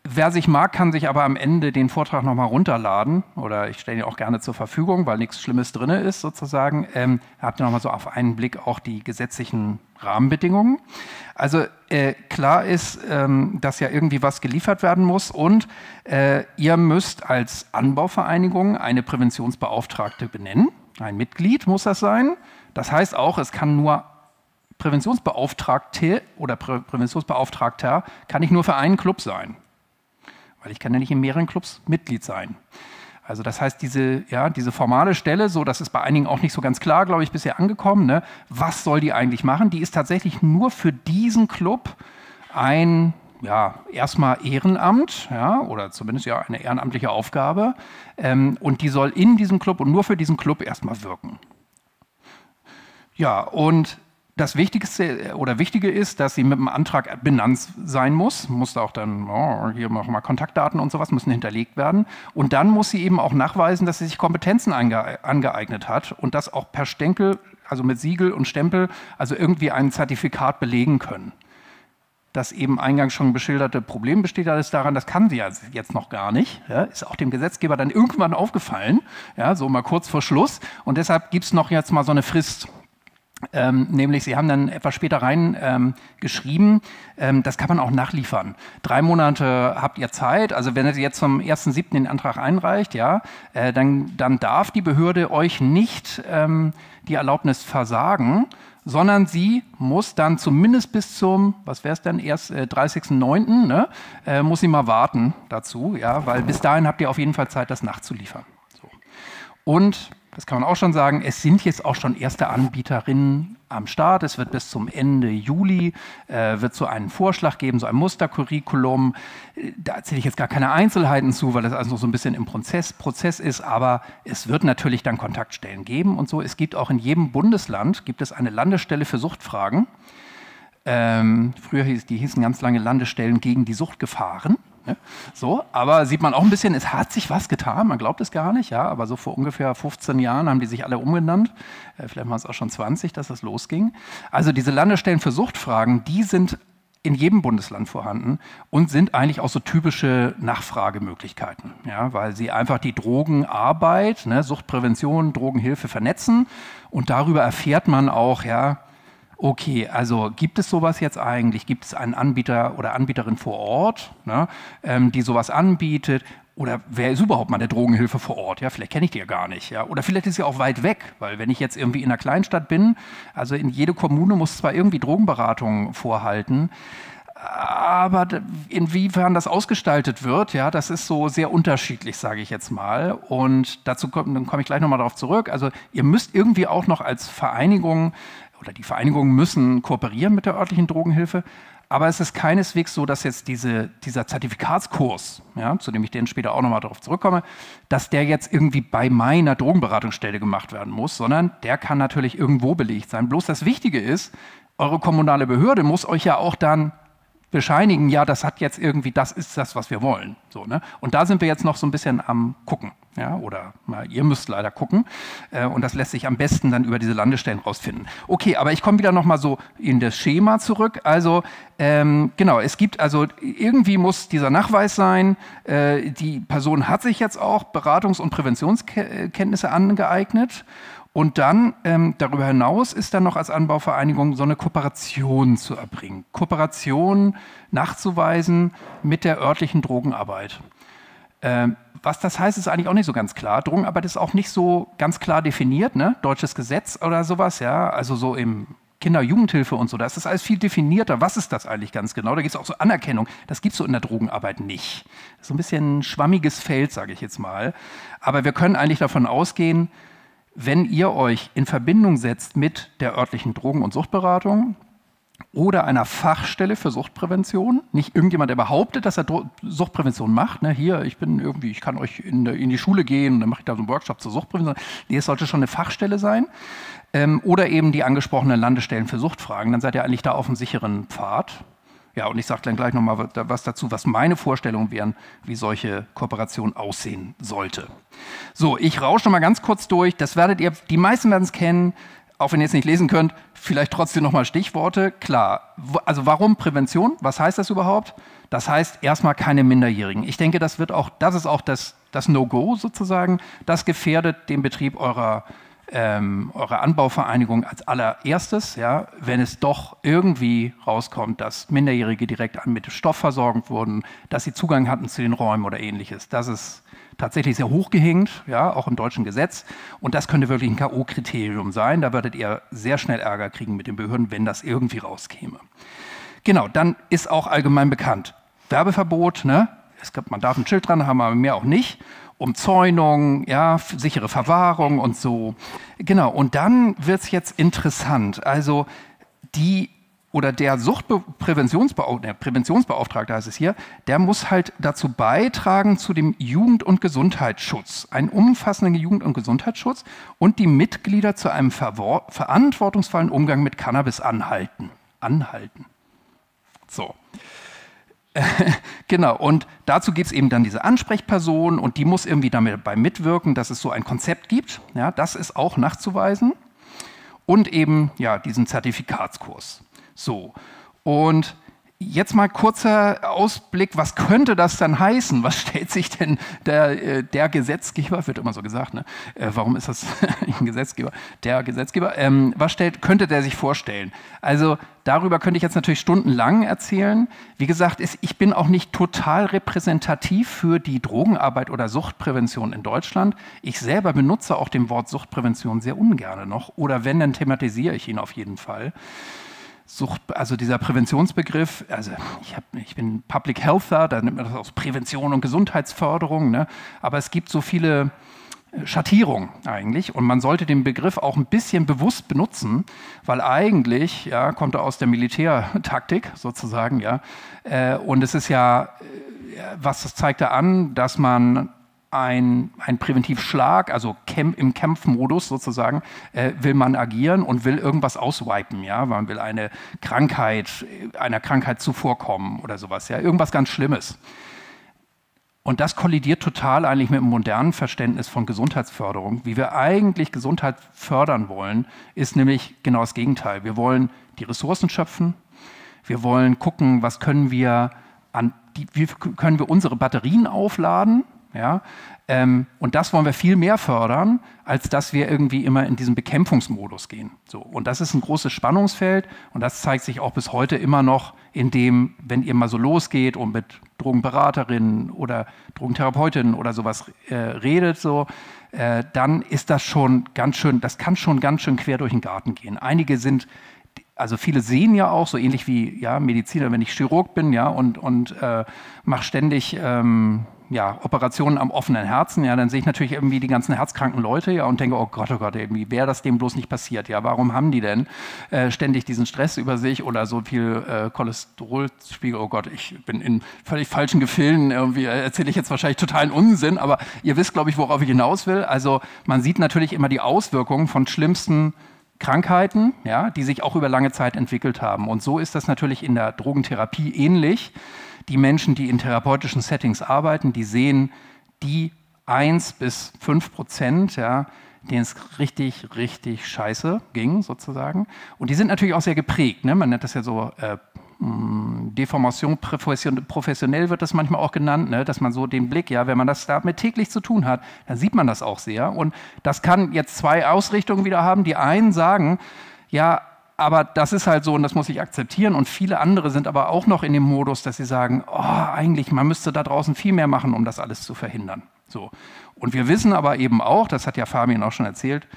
Wer sich mag, kann sich aber am Ende den Vortrag nochmal runterladen oder ich stelle ihn auch gerne zur Verfügung, weil nichts Schlimmes drin ist sozusagen. Habt ihr nochmal so auf einen Blick auch die gesetzlichen Rahmenbedingungen. Also klar ist, dass ja irgendwie was geliefert werden muss und ihr müsst als Anbauvereinigung eine Präventionsbeauftragte benennen. Ein Mitglied muss das sein. Das heißt auch, es kann nur Präventionsbeauftragte oder Präventionsbeauftragter kann nicht nur für einen Club sein. Weil ich kann ja nicht in mehreren Clubs Mitglied sein. Also das heißt, diese formale Stelle, so, das ist bei einigen auch nicht so ganz klar, glaube ich, bisher angekommen. Ne? Was soll die eigentlich machen? Die ist tatsächlich nur für diesen Club ein, erstmal Ehrenamt, oder zumindest eine ehrenamtliche Aufgabe. Und die soll in diesem Club und nur für diesen Club erstmal wirken. Ja, und das Wichtige ist, dass sie mit dem Antrag benannt sein muss da auch dann, hier mal Kontaktdaten und sowas müssen hinterlegt werden. Und dann muss sie eben auch nachweisen, dass sie sich Kompetenzen angeeignet hat und das auch per Stempel, also mit Siegel und Stempel, also irgendwie ein Zertifikat belegen können. Das eben eingangs schon beschilderte Problem besteht alles daran, das kann sie ja jetzt noch gar nicht. Ja, ist auch dem Gesetzgeber dann irgendwann aufgefallen, so mal kurz vor Schluss. Und deshalb gibt es noch jetzt mal so eine Frist. Nämlich, Sie haben dann etwas später geschrieben, das kann man auch nachliefern. 3 Monate habt ihr Zeit, also wenn Sie jetzt zum 1.7. den Antrag einreicht, dann darf die Behörde euch nicht die Erlaubnis versagen, sondern sie muss dann zumindest bis zum, was wäre es denn, erst 30.09., ne, muss sie mal warten dazu, weil bis dahin habt ihr auf jeden Fall Zeit, das nachzuliefern. So. Und das kann man auch schon sagen, es sind jetzt auch schon erste Anbieterinnen am Start. Es wird bis zum Ende Juli wird so einen Vorschlag geben, so ein Mustercurriculum. Da erzähle ich jetzt gar keine Einzelheiten zu, weil das also noch so ein bisschen im Prozess ist. Aber es wird natürlich dann Kontaktstellen geben und so. Es gibt auch in jedem Bundesland gibt es eine Landesstelle für Suchtfragen. Früher hießen ganz lange Landesstellen gegen die Suchtgefahren. So, aber sieht man auch ein bisschen, es hat sich was getan, man glaubt es gar nicht, aber so vor ungefähr 15 Jahren haben die sich alle umgenannt, vielleicht waren es auch schon 20, dass das losging. Also diese Landesstellen für Suchtfragen, die sind in jedem Bundesland vorhanden und sind eigentlich auch so typische Nachfragemöglichkeiten, weil sie einfach die Drogenarbeit, Suchtprävention, Drogenhilfe vernetzen und darüber erfährt man auch, okay, also gibt es sowas jetzt eigentlich? Gibt es einen Anbieter oder Anbieterin vor Ort, die sowas anbietet? Oder wer ist überhaupt mal der Drogenhilfe vor Ort? Vielleicht kenne ich die ja gar nicht. Oder vielleicht ist sie auch weit weg, weil wenn ich jetzt irgendwie in einer Kleinstadt bin, also in jede Kommune muss zwar irgendwie Drogenberatung vorhalten, aber inwiefern das ausgestaltet wird, das ist so sehr unterschiedlich, sage ich jetzt mal. Und dazu dann komme ich gleich nochmal darauf zurück. Also ihr müsst irgendwie auch noch als Vereinigung oder die Vereinigungen müssen kooperieren mit der örtlichen Drogenhilfe, aber es ist keineswegs so, dass jetzt dieser Zertifikatskurs, zu dem ich dann später auch nochmal darauf zurückkomme, dass der jetzt irgendwie bei meiner Drogenberatungsstelle gemacht werden muss, sondern der kann natürlich irgendwo belegt sein. Bloß das Wichtige ist, eure kommunale Behörde muss euch ja auch dann bescheinigen, das hat jetzt irgendwie, das ist das, was wir wollen. So, ne? Und da sind wir jetzt noch so ein bisschen am Gucken. Oder ihr müsst leider gucken. Und das lässt sich am besten dann über diese Landesstellen rausfinden. Okay, aber ich komme wieder noch mal so in das Schema zurück. Also genau, es gibt also, irgendwie muss dieser Nachweis sein, die Person hat sich jetzt auch Beratungs- und Präventionskenntnisse angeeignet. Und dann, darüber hinaus, ist dann noch als Anbauvereinigung so eine Kooperation zu erbringen. Kooperation nachzuweisen mit der örtlichen Drogenarbeit. Was das heißt, ist eigentlich auch nicht so ganz klar. Drogenarbeit ist auch nicht so ganz klar definiert, deutsches Gesetz oder sowas, also so im Kinder-Jugendhilfe und so, da ist das alles viel definierter. Was ist das eigentlich ganz genau? Da gibt es auch so Anerkennung. Das gibt es so in der Drogenarbeit nicht. Das ist so ein bisschen ein schwammiges Feld, sage ich jetzt mal. Aber wir können eigentlich davon ausgehen, wenn ihr euch in Verbindung setzt mit der örtlichen Drogen- und Suchtberatung oder einer Fachstelle für Suchtprävention, nicht irgendjemand, der behauptet, dass er Suchtprävention macht, hier, ich kann euch in die Schule gehen und dann mache ich da so einen Workshop zur Suchtprävention. Nee, es sollte schon eine Fachstelle sein. Oder eben die angesprochenen Landesstellen für Suchtfragen, dann seid ihr eigentlich da auf einem sicheren Pfad. Ja, und ich sage dann gleich nochmal was dazu, was meine Vorstellungen wären, wie solche Kooperation aussehen sollte. So, ich rausche nochmal ganz kurz durch, das werdet ihr, die meisten werden es kennen, auch wenn ihr es nicht lesen könnt, vielleicht trotzdem nochmal Stichworte. Klar, also warum Prävention? Was heißt das überhaupt? Das heißt erstmal keine Minderjährigen. Ich denke, das ist auch das No-Go sozusagen. Das gefährdet den Betrieb eurer Anbauvereinigung als allererstes, ja, wenn es doch irgendwie rauskommt, dass Minderjährige direkt mit Stoff versorgt wurden, dass sie Zugang hatten zu den Räumen oder ähnliches. Das ist tatsächlich sehr hochgehängt, ja, auch im deutschen Gesetz. Und das könnte wirklich ein K.O.-Kriterium sein. Da würdet ihr sehr schnell Ärger kriegen mit den Behörden, wenn das irgendwie rauskäme. Genau, dann ist auch allgemein bekannt, Werbeverbot, ne? Man darf ein Schild dran haben, aber mehr auch nicht. Umzäunung, ja, sichere Verwahrung und so. Genau, und dann wird es jetzt interessant. Also der Präventionsbeauftragte heißt es hier, der muss halt dazu beitragen zu dem Jugend- und Gesundheitsschutz, einen umfassenden Jugend- und Gesundheitsschutz und die Mitglieder zu einem verantwortungsvollen Umgang mit Cannabis anhalten. So. Genau, und dazu gibt es eben dann diese Ansprechperson und die muss irgendwie dabei mitwirken, dass es so ein Konzept gibt. Ja, das ist auch nachzuweisen. Und eben ja, diesen Zertifikatskurs. So, und jetzt mal kurzer Ausblick, was könnte das dann heißen? Was stellt sich denn der Gesetzgeber, wird immer so gesagt, ne? Warum ist das ein Gesetzgeber? Der Gesetzgeber, könnte der sich vorstellen? Also darüber könnte ich jetzt natürlich stundenlang erzählen. Wie gesagt, ich bin auch nicht total repräsentativ für die Drogenarbeit oder Suchtprävention in Deutschland. Ich selber benutze auch dem Wort Suchtprävention sehr ungern noch. Oder wenn, dann thematisiere ich ihn auf jeden Fall. Also dieser Präventionsbegriff, also ich bin Public Healther, da nimmt man das aus Prävention und Gesundheitsförderung, ne? Aber es gibt so viele Schattierungen eigentlich und man sollte den Begriff auch ein bisschen bewusst benutzen, weil eigentlich ja, kommt er aus der Militärtaktik sozusagen, ja, und es ist ja, was zeigt er an, dass man ein Präventivschlag, also im Kampfmodus sozusagen, will man agieren und will irgendwas auswipen, ja, man will einer Krankheit zuvorkommen oder sowas, ja, irgendwas ganz Schlimmes. Und das kollidiert total eigentlich mit dem modernen Verständnis von Gesundheitsförderung. Wie wir eigentlich Gesundheit fördern wollen, ist nämlich genau das Gegenteil. Wir wollen die Ressourcen schöpfen, wir wollen gucken, wie können wir unsere Batterien aufladen, ja, und das wollen wir viel mehr fördern, als dass wir irgendwie immer in diesen Bekämpfungsmodus gehen. So, und das ist ein großes Spannungsfeld und das zeigt sich auch bis heute immer noch, indem, wenn ihr mal so losgeht und mit Drogenberaterinnen oder Drogentherapeutinnen oder sowas redet, so, dann ist das schon ganz schön, das kann schon ganz schön quer durch den Garten gehen. Also viele sehen ja auch, so ähnlich wie ja, Mediziner, wenn ich Chirurg bin, ja, und mache ständig Operationen am offenen Herzen, ja, dann sehe ich natürlich irgendwie die ganzen herzkranken Leute, ja, und denke, oh Gott, irgendwie wäre das dem bloß nicht passiert, ja, warum haben die denn ständig diesen Stress über sich oder so viel Cholesterolspiegel, oh Gott, ich bin in völlig falschen Gefilden, irgendwie erzähle ich jetzt wahrscheinlich totalen Unsinn, aber ihr wisst, glaube ich, worauf ich hinaus will. Also man sieht natürlich immer die Auswirkungen von schlimmsten Krankheiten, ja, die sich auch über lange Zeit entwickelt haben. Und so ist das natürlich in der Drogentherapie ähnlich. Die Menschen, die in therapeutischen Settings arbeiten, die sehen die 1-5%, ja, denen es richtig, richtig scheiße ging, sozusagen. Und die sind natürlich auch sehr geprägt. Ne? Man nennt das ja so Deformation professionell wird das manchmal auch genannt, ne? Dass man so den Blick, ja, wenn man das damit täglich zu tun hat, dann sieht man das auch sehr. Und das kann jetzt zwei Ausrichtungen wieder haben. Die einen sagen, ja, aber das ist halt so und das muss ich akzeptieren. Und viele andere sind aber auch noch in dem Modus, dass sie sagen, oh, eigentlich, man müsste da draußen viel mehr machen, um das alles zu verhindern. So. Und wir wissen aber eben auch, das hat ja Fabian auch schon erzählt,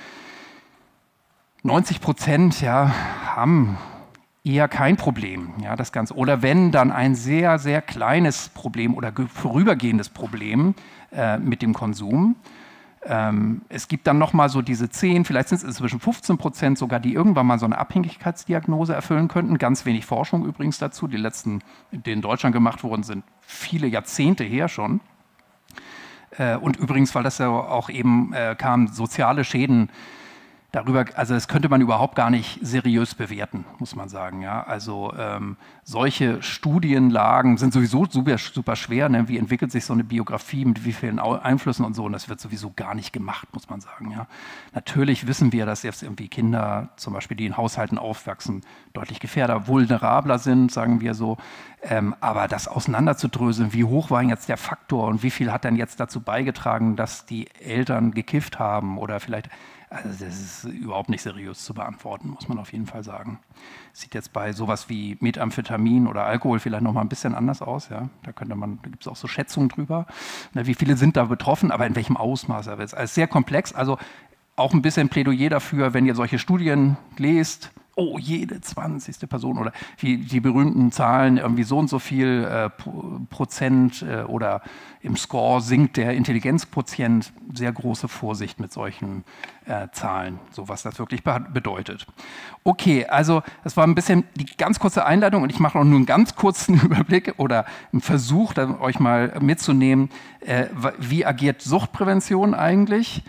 90% ja, haben eher kein Problem, ja, das Ganze. Oder wenn, dann ein sehr, sehr kleines Problem oder vorübergehendes Problem mit dem Konsum. Es gibt dann nochmal so diese 10, vielleicht sind es inzwischen 15% sogar, die irgendwann mal so eine Abhängigkeitsdiagnose erfüllen könnten. Ganz wenig Forschung übrigens dazu. Die letzten, die in Deutschland gemacht wurden, sind viele Jahrzehnte her schon. Und übrigens, weil das ja auch eben kam, soziale Schäden darüber, also das könnte man überhaupt gar nicht seriös bewerten, muss man sagen. Ja? Also solche Studienlagen sind sowieso super schwer. Ne? Wie entwickelt sich so eine Biografie, mit wie vielen Einflüssen und so, und das wird sowieso gar nicht gemacht, muss man sagen. Ja? Natürlich wissen wir, dass jetzt irgendwie Kinder, zum Beispiel, die in Haushalten aufwachsen, deutlich gefährder, vulnerabler sind, sagen wir so. Aber das auseinanderzudröseln, wie hoch war jetzt der Faktor und wie viel hat denn jetzt dazu beigetragen, dass die Eltern gekifft haben oder vielleicht. Also das ist überhaupt nicht seriös zu beantworten, muss man auf jeden Fall sagen. Sieht jetzt bei sowas wie Methamphetamin oder Alkohol vielleicht noch mal ein bisschen anders aus. Ja? Da gibt es auch so Schätzungen drüber, ne, wie viele sind da betroffen, aber in welchem Ausmaß. Aber es ist alles sehr komplex. Also auch ein bisschen Plädoyer dafür, wenn ihr solche Studien lest, oh, jede 20. Person oder wie die berühmten Zahlen, irgendwie so und so viel Prozent oder im Score sinkt der Intelligenzquotient. Sehr große Vorsicht mit solchen Zahlen, so was das wirklich bedeutet. Okay, also das war ein bisschen die ganz kurze Einleitung und ich mache noch nur einen ganz kurzen Überblick oder einen Versuch, euch mal mitzunehmen, wie agiert Suchtprävention eigentlich?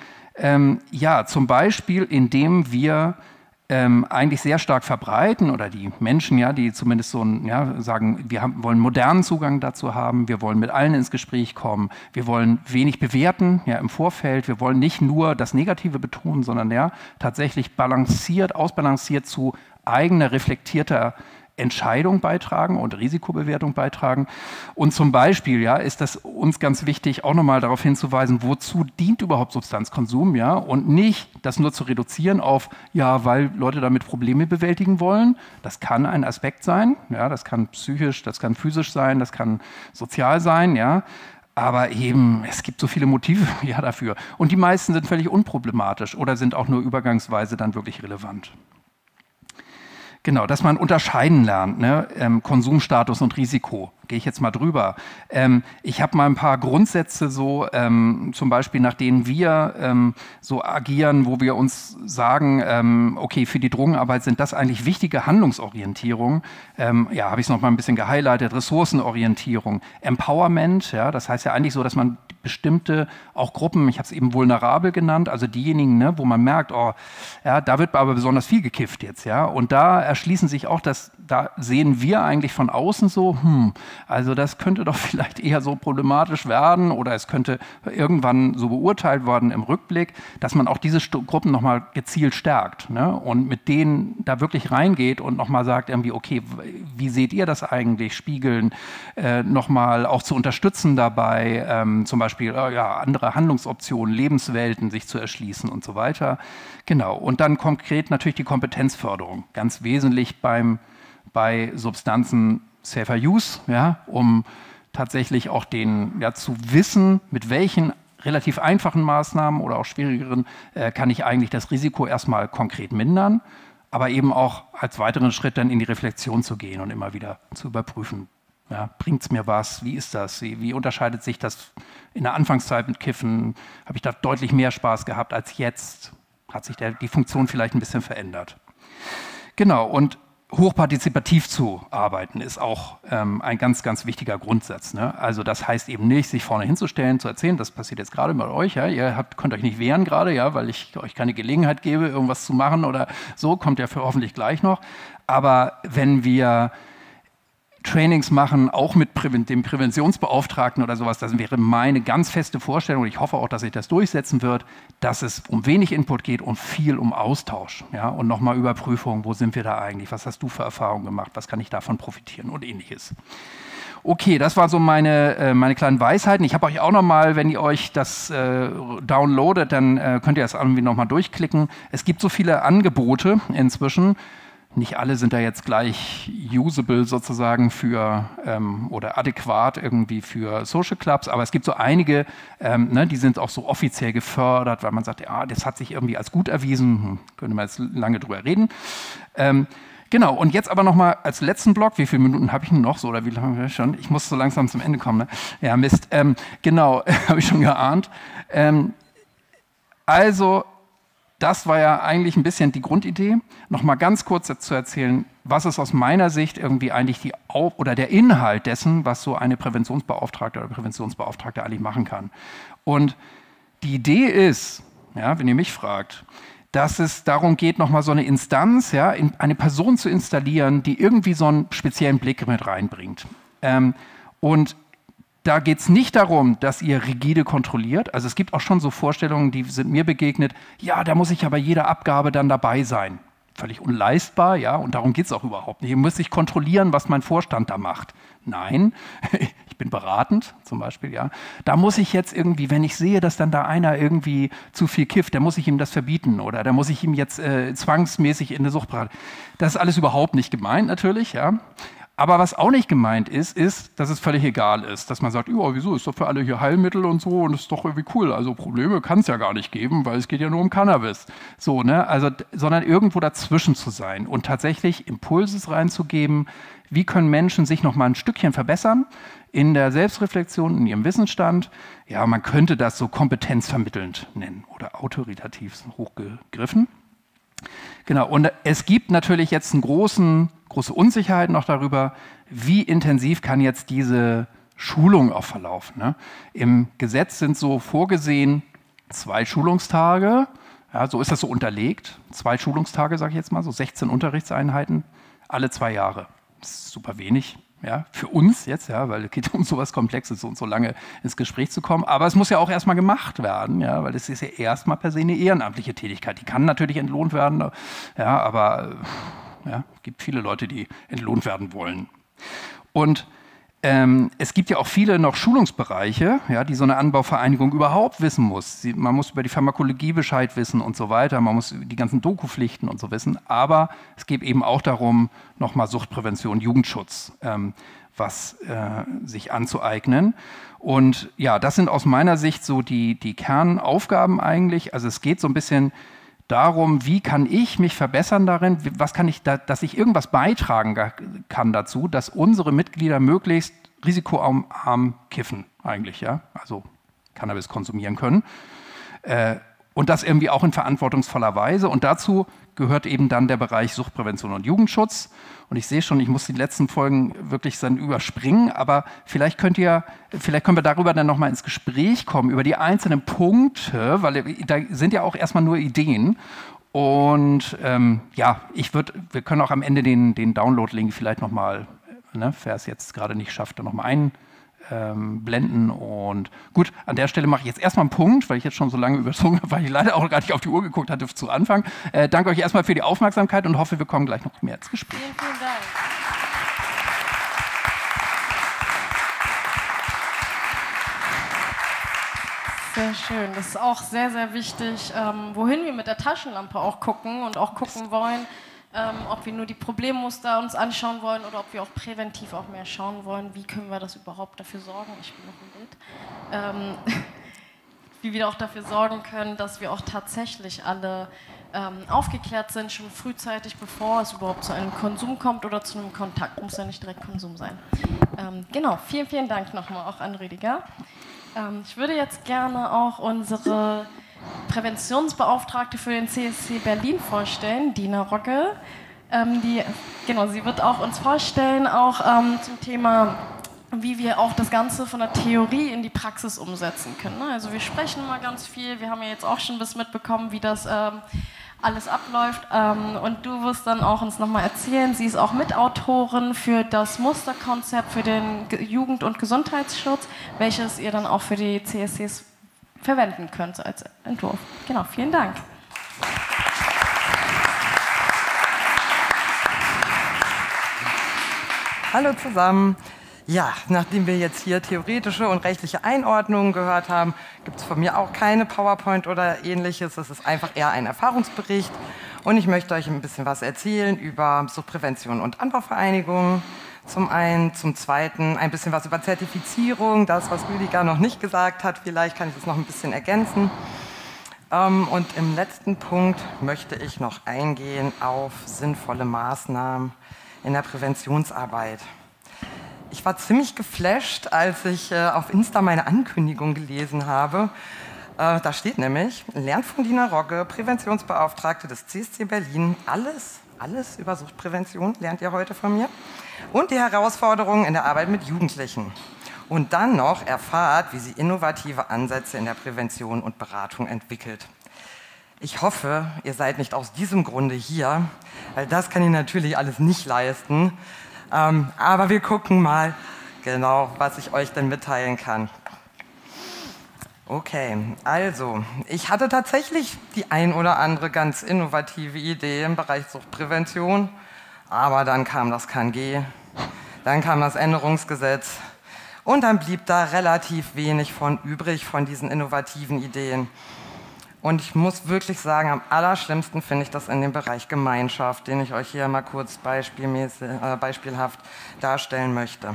Ja, zum Beispiel, indem wir eigentlich sehr stark verbreiten oder die Menschen, ja, die zumindest so sagen, wollen modernen Zugang dazu haben, wir wollen mit allen ins Gespräch kommen, wir wollen wenig bewerten, ja, im Vorfeld, wir wollen nicht nur das Negative betonen, sondern ja, tatsächlich ausbalanciert zu eigener, reflektierter Entscheidung beitragen und Risikobewertung beitragen. Und zum Beispiel ja, ist das uns ganz wichtig, auch nochmal darauf hinzuweisen, wozu dient überhaupt Substanzkonsum, ja, und nicht das nur zu reduzieren auf, ja, weil Leute damit Probleme bewältigen wollen. Das kann ein Aspekt sein, ja, das kann psychisch, das kann physisch sein, das kann sozial sein, ja. Aber eben, es gibt so viele Motive ja, dafür. Und die meisten sind völlig unproblematisch oder sind auch nur übergangsweise dann wirklich relevant. Genau, dass man unterscheiden lernt, ne? Konsumstatus und Risiko. Gehe ich jetzt mal drüber. Ich habe mal ein paar Grundsätze so, zum Beispiel nach denen wir so agieren, wo wir uns sagen, okay, für die Drogenarbeit sind das eigentlich wichtige Handlungsorientierungen. Ja, habe ich es noch mal ein bisschen gehighlightet. Ressourcenorientierung, Empowerment, ja, das heißt ja eigentlich so, dass man bestimmte auch Gruppen, ich habe es eben vulnerabel genannt, also diejenigen, ne, wo man merkt, oh, ja, da wird aber besonders viel gekifft jetzt, ja, und da erschließen sich auch, da sehen wir eigentlich von außen so, also das könnte doch vielleicht eher so problematisch werden oder es könnte irgendwann so beurteilt werden im Rückblick, dass man auch diese Gruppen nochmal gezielt stärkt, ne, und mit denen da wirklich reingeht und nochmal sagt irgendwie, okay, wie seht ihr das eigentlich, spiegeln, nochmal auch zu unterstützen dabei, zum Beispiel ja, andere Handlungsoptionen, Lebenswelten sich zu erschließen und so weiter. Genau, und dann konkret natürlich die Kompetenzförderung, ganz wesentlich bei Substanzen Safer Use, ja, um tatsächlich auch zu wissen, mit welchen relativ einfachen Maßnahmen oder auch schwierigeren kann ich eigentlich das Risiko erstmal konkret mindern, aber eben auch als weiteren Schritt dann in die Reflexion zu gehen und immer wieder zu überprüfen. Ja, bringt es mir was? Wie ist das? Wie unterscheidet sich das in der Anfangszeit mit Kiffen? Habe ich da deutlich mehr Spaß gehabt als jetzt? Hat sich die Funktion vielleicht ein bisschen verändert? Genau, und hochpartizipativ zu arbeiten ist auch ein ganz, ganz wichtiger Grundsatz. Ne? Also das heißt eben nicht, sich vorne hinzustellen, zu erzählen, das passiert jetzt gerade mit euch, ja? Ihr könnt euch nicht wehren gerade, ja, weil ich euch keine Gelegenheit gebe, irgendwas zu machen oder so, kommt ja für hoffentlich gleich noch. Aber wenn wir Trainings machen, auch mit dem Präventionsbeauftragten oder sowas, das wäre meine ganz feste Vorstellung und ich hoffe auch, dass sich das durchsetzen wird, dass es um wenig Input geht und viel um Austausch, ja, und nochmal Überprüfung, wo sind wir da eigentlich, was hast du für Erfahrungen gemacht, was kann ich davon profitieren und ähnliches. Okay, das waren so meine kleinen Weisheiten. Ich habe euch auch nochmal, wenn ihr euch das downloadet, dann könnt ihr das irgendwie nochmal durchklicken. Es gibt so viele Angebote inzwischen. Nicht alle sind da jetzt gleich usable sozusagen für oder adäquat irgendwie für Social Clubs, aber es gibt so einige, ne, die sind auch so offiziell gefördert, weil man sagt, ja, das hat sich irgendwie als gut erwiesen, könnte man jetzt lange drüber reden. Genau, und jetzt aber nochmal als letzten Block, wie viele Minuten habe ich noch so oder wie lange schon? Ich muss so langsam zum Ende kommen, ne? Ja, Mist. Genau, habe ich schon geahnt. Also, das war ja eigentlich ein bisschen die Grundidee. Nochmal ganz kurz zu erzählen, was ist aus meiner Sicht irgendwie eigentlich der Inhalt dessen, was so eine Präventionsbeauftragte oder Präventionsbeauftragte eigentlich machen kann. Und die Idee ist, ja, wenn ihr mich fragt, dass es darum geht, nochmal so eine Instanz, ja, eine Person zu installieren, die irgendwie so einen speziellen Blick mit reinbringt. Und da geht es nicht darum, dass ihr rigide kontrolliert. Also es gibt auch schon so Vorstellungen, die sind mir begegnet, ja, da muss ich ja bei jeder Abgabe dann dabei sein. Völlig unleistbar, ja, und darum geht es auch überhaupt nicht. Ihr müsst sich kontrollieren, was mein Vorstand da macht. Nein, ich bin beratend zum Beispiel, ja. Da muss ich jetzt irgendwie, wenn ich sehe, dass dann da einer irgendwie zu viel kifft, dann muss ich ihm das verbieten oder da muss ich ihm jetzt zwangsmäßig in eine Suchtberatung. Das ist alles überhaupt nicht gemeint natürlich, ja. Aber was auch nicht gemeint ist, dass es völlig egal ist, dass man sagt, ja, wieso, ist doch für alle hier Heilmittel und so und ist doch irgendwie cool. Also Probleme kann es ja gar nicht geben, weil es geht ja nur um Cannabis. So, ne? Also, sondern irgendwo dazwischen zu sein und tatsächlich Impulse reinzugeben, wie können Menschen sich noch mal ein Stückchen verbessern in der Selbstreflexion, in ihrem Wissensstand. Ja, man könnte das so kompetenzvermittelnd nennen oder autoritativ hochgegriffen. Genau, und es gibt natürlich jetzt eine große Unsicherheit noch darüber, wie intensiv kann jetzt diese Schulung auch verlaufen. Ne? Im Gesetz sind so vorgesehen 2 Schulungstage, ja, so ist das so unterlegt, 2 Schulungstage, sage ich jetzt mal, so 16 Unterrichtseinheiten, alle 2 Jahre. Das ist super wenig. Ja, für uns jetzt, ja, weil es geht um sowas Komplexes und so lange ins Gespräch zu kommen. Aber es muss ja auch erstmal gemacht werden, ja, weil es ist ja erstmal per se eine ehrenamtliche Tätigkeit. Die kann natürlich entlohnt werden, ja, aber ja, es gibt viele Leute, die entlohnt werden wollen. Und es gibt ja auch viele noch Schulungsbereiche, ja, die so eine Anbauvereinigung überhaupt wissen muss. Man muss über die Pharmakologie Bescheid wissen und so weiter, man muss die ganzen Doku-Pflichten und so wissen, aber es geht eben auch darum, nochmal Suchtprävention, Jugendschutz, sich anzueignen. Und ja, das sind aus meiner Sicht so die Kernaufgaben eigentlich. Also es geht so ein bisschen darum, wie kann ich mich verbessern darin, was kann ich dass ich irgendwas beitragen kann dazu, dass unsere Mitglieder möglichst risikoarm kiffen eigentlich, ja, also Cannabis konsumieren können und das irgendwie auch in verantwortungsvoller Weise und dazu gehört eben dann der Bereich Suchtprävention und Jugendschutz und ich sehe schon, ich muss die letzten Folgen wirklich dann überspringen, aber vielleicht können wir darüber dann nochmal ins Gespräch kommen, über die einzelnen Punkte, weil da sind ja auch erstmal nur Ideen und ja, wir können auch am Ende den Download-Link vielleicht nochmal, ne, wer es jetzt gerade nicht schafft, dann nochmal einblenden und gut, an der Stelle mache ich jetzt erstmal einen Punkt, weil ich jetzt schon so lange überzogen habe, weil ich leider auch gar nicht auf die Uhr geguckt hatte zu Anfang. Danke euch erstmal für die Aufmerksamkeit und hoffe, wir kommen gleich noch mehr ins Gespräch. Vielen, vielen Dank. Sehr schön. Das ist auch sehr, sehr wichtig, wohin wir mit der Taschenlampe auch gucken und auch gucken wollen, ob wir nur die Problemmuster uns anschauen wollen oder ob wir auch präventiv auch mehr schauen wollen, wie können wir das überhaupt dafür sorgen, ich bin noch im Bild, wie wir auch dafür sorgen können, dass wir auch tatsächlich alle aufgeklärt sind, schon frühzeitig, bevor es überhaupt zu einem Konsum kommt oder zu einem Kontakt, muss ja nicht direkt Konsum sein. Genau, vielen, vielen Dank nochmal auch an Rüdiger. Ich würde jetzt gerne auch unsere Präventionsbeauftragte für den CSC Berlin vorstellen, Dina Rogge. Sie wird auch uns vorstellen, auch zum Thema, wie wir auch das Ganze von der Theorie in die Praxis umsetzen können. Also wir sprechen mal ganz viel, wir haben ja jetzt auch schon ein bisschen mitbekommen, wie das alles abläuft und du wirst dann auch uns nochmal erzählen, sie ist auch Mitautorin für das Musterkonzept für den Jugend- und Gesundheitsschutz, welches ihr dann auch für die CSCs verwenden könnt als Entwurf. Genau, vielen Dank. Hallo zusammen. Ja, nachdem wir jetzt hier theoretische und rechtliche Einordnungen gehört haben, gibt es von mir auch keine PowerPoint oder ähnliches. Es ist einfach eher ein Erfahrungsbericht und ich möchte euch ein bisschen was erzählen über Suchtprävention und Anbauvereinigungen. Zum einen, zum zweiten ein bisschen was über Zertifizierung, das, was Rüdiger noch nicht gesagt hat, vielleicht kann ich das noch ein bisschen ergänzen. Und im letzten Punkt möchte ich noch eingehen auf sinnvolle Maßnahmen in der Präventionsarbeit. Ich war ziemlich geflasht, als ich auf Insta meine Ankündigung gelesen habe. Da steht nämlich, lernt von Dina Rogge, Präventionsbeauftragte des CSC Berlin, alles über Suchtprävention lernt ihr heute von mir. Und die Herausforderungen in der Arbeit mit Jugendlichen. Und dann noch erfahrt, wie sie innovative Ansätze in der Prävention und Beratung entwickelt. Ich hoffe, ihr seid nicht aus diesem Grunde hier, weil das kann ich natürlich alles nicht leisten. Aber wir gucken mal genau, was ich euch denn mitteilen kann. Okay, also, ich hatte tatsächlich die ein oder andere ganz innovative Idee im Bereich Suchtprävention, aber dann kam das KNG, dann kam das Änderungsgesetz und dann blieb da relativ wenig von übrig von diesen innovativen Ideen. Und ich muss wirklich sagen, am allerschlimmsten finde ich das in dem Bereich Gemeinschaft, den ich euch hier mal kurz beispielhaft darstellen möchte.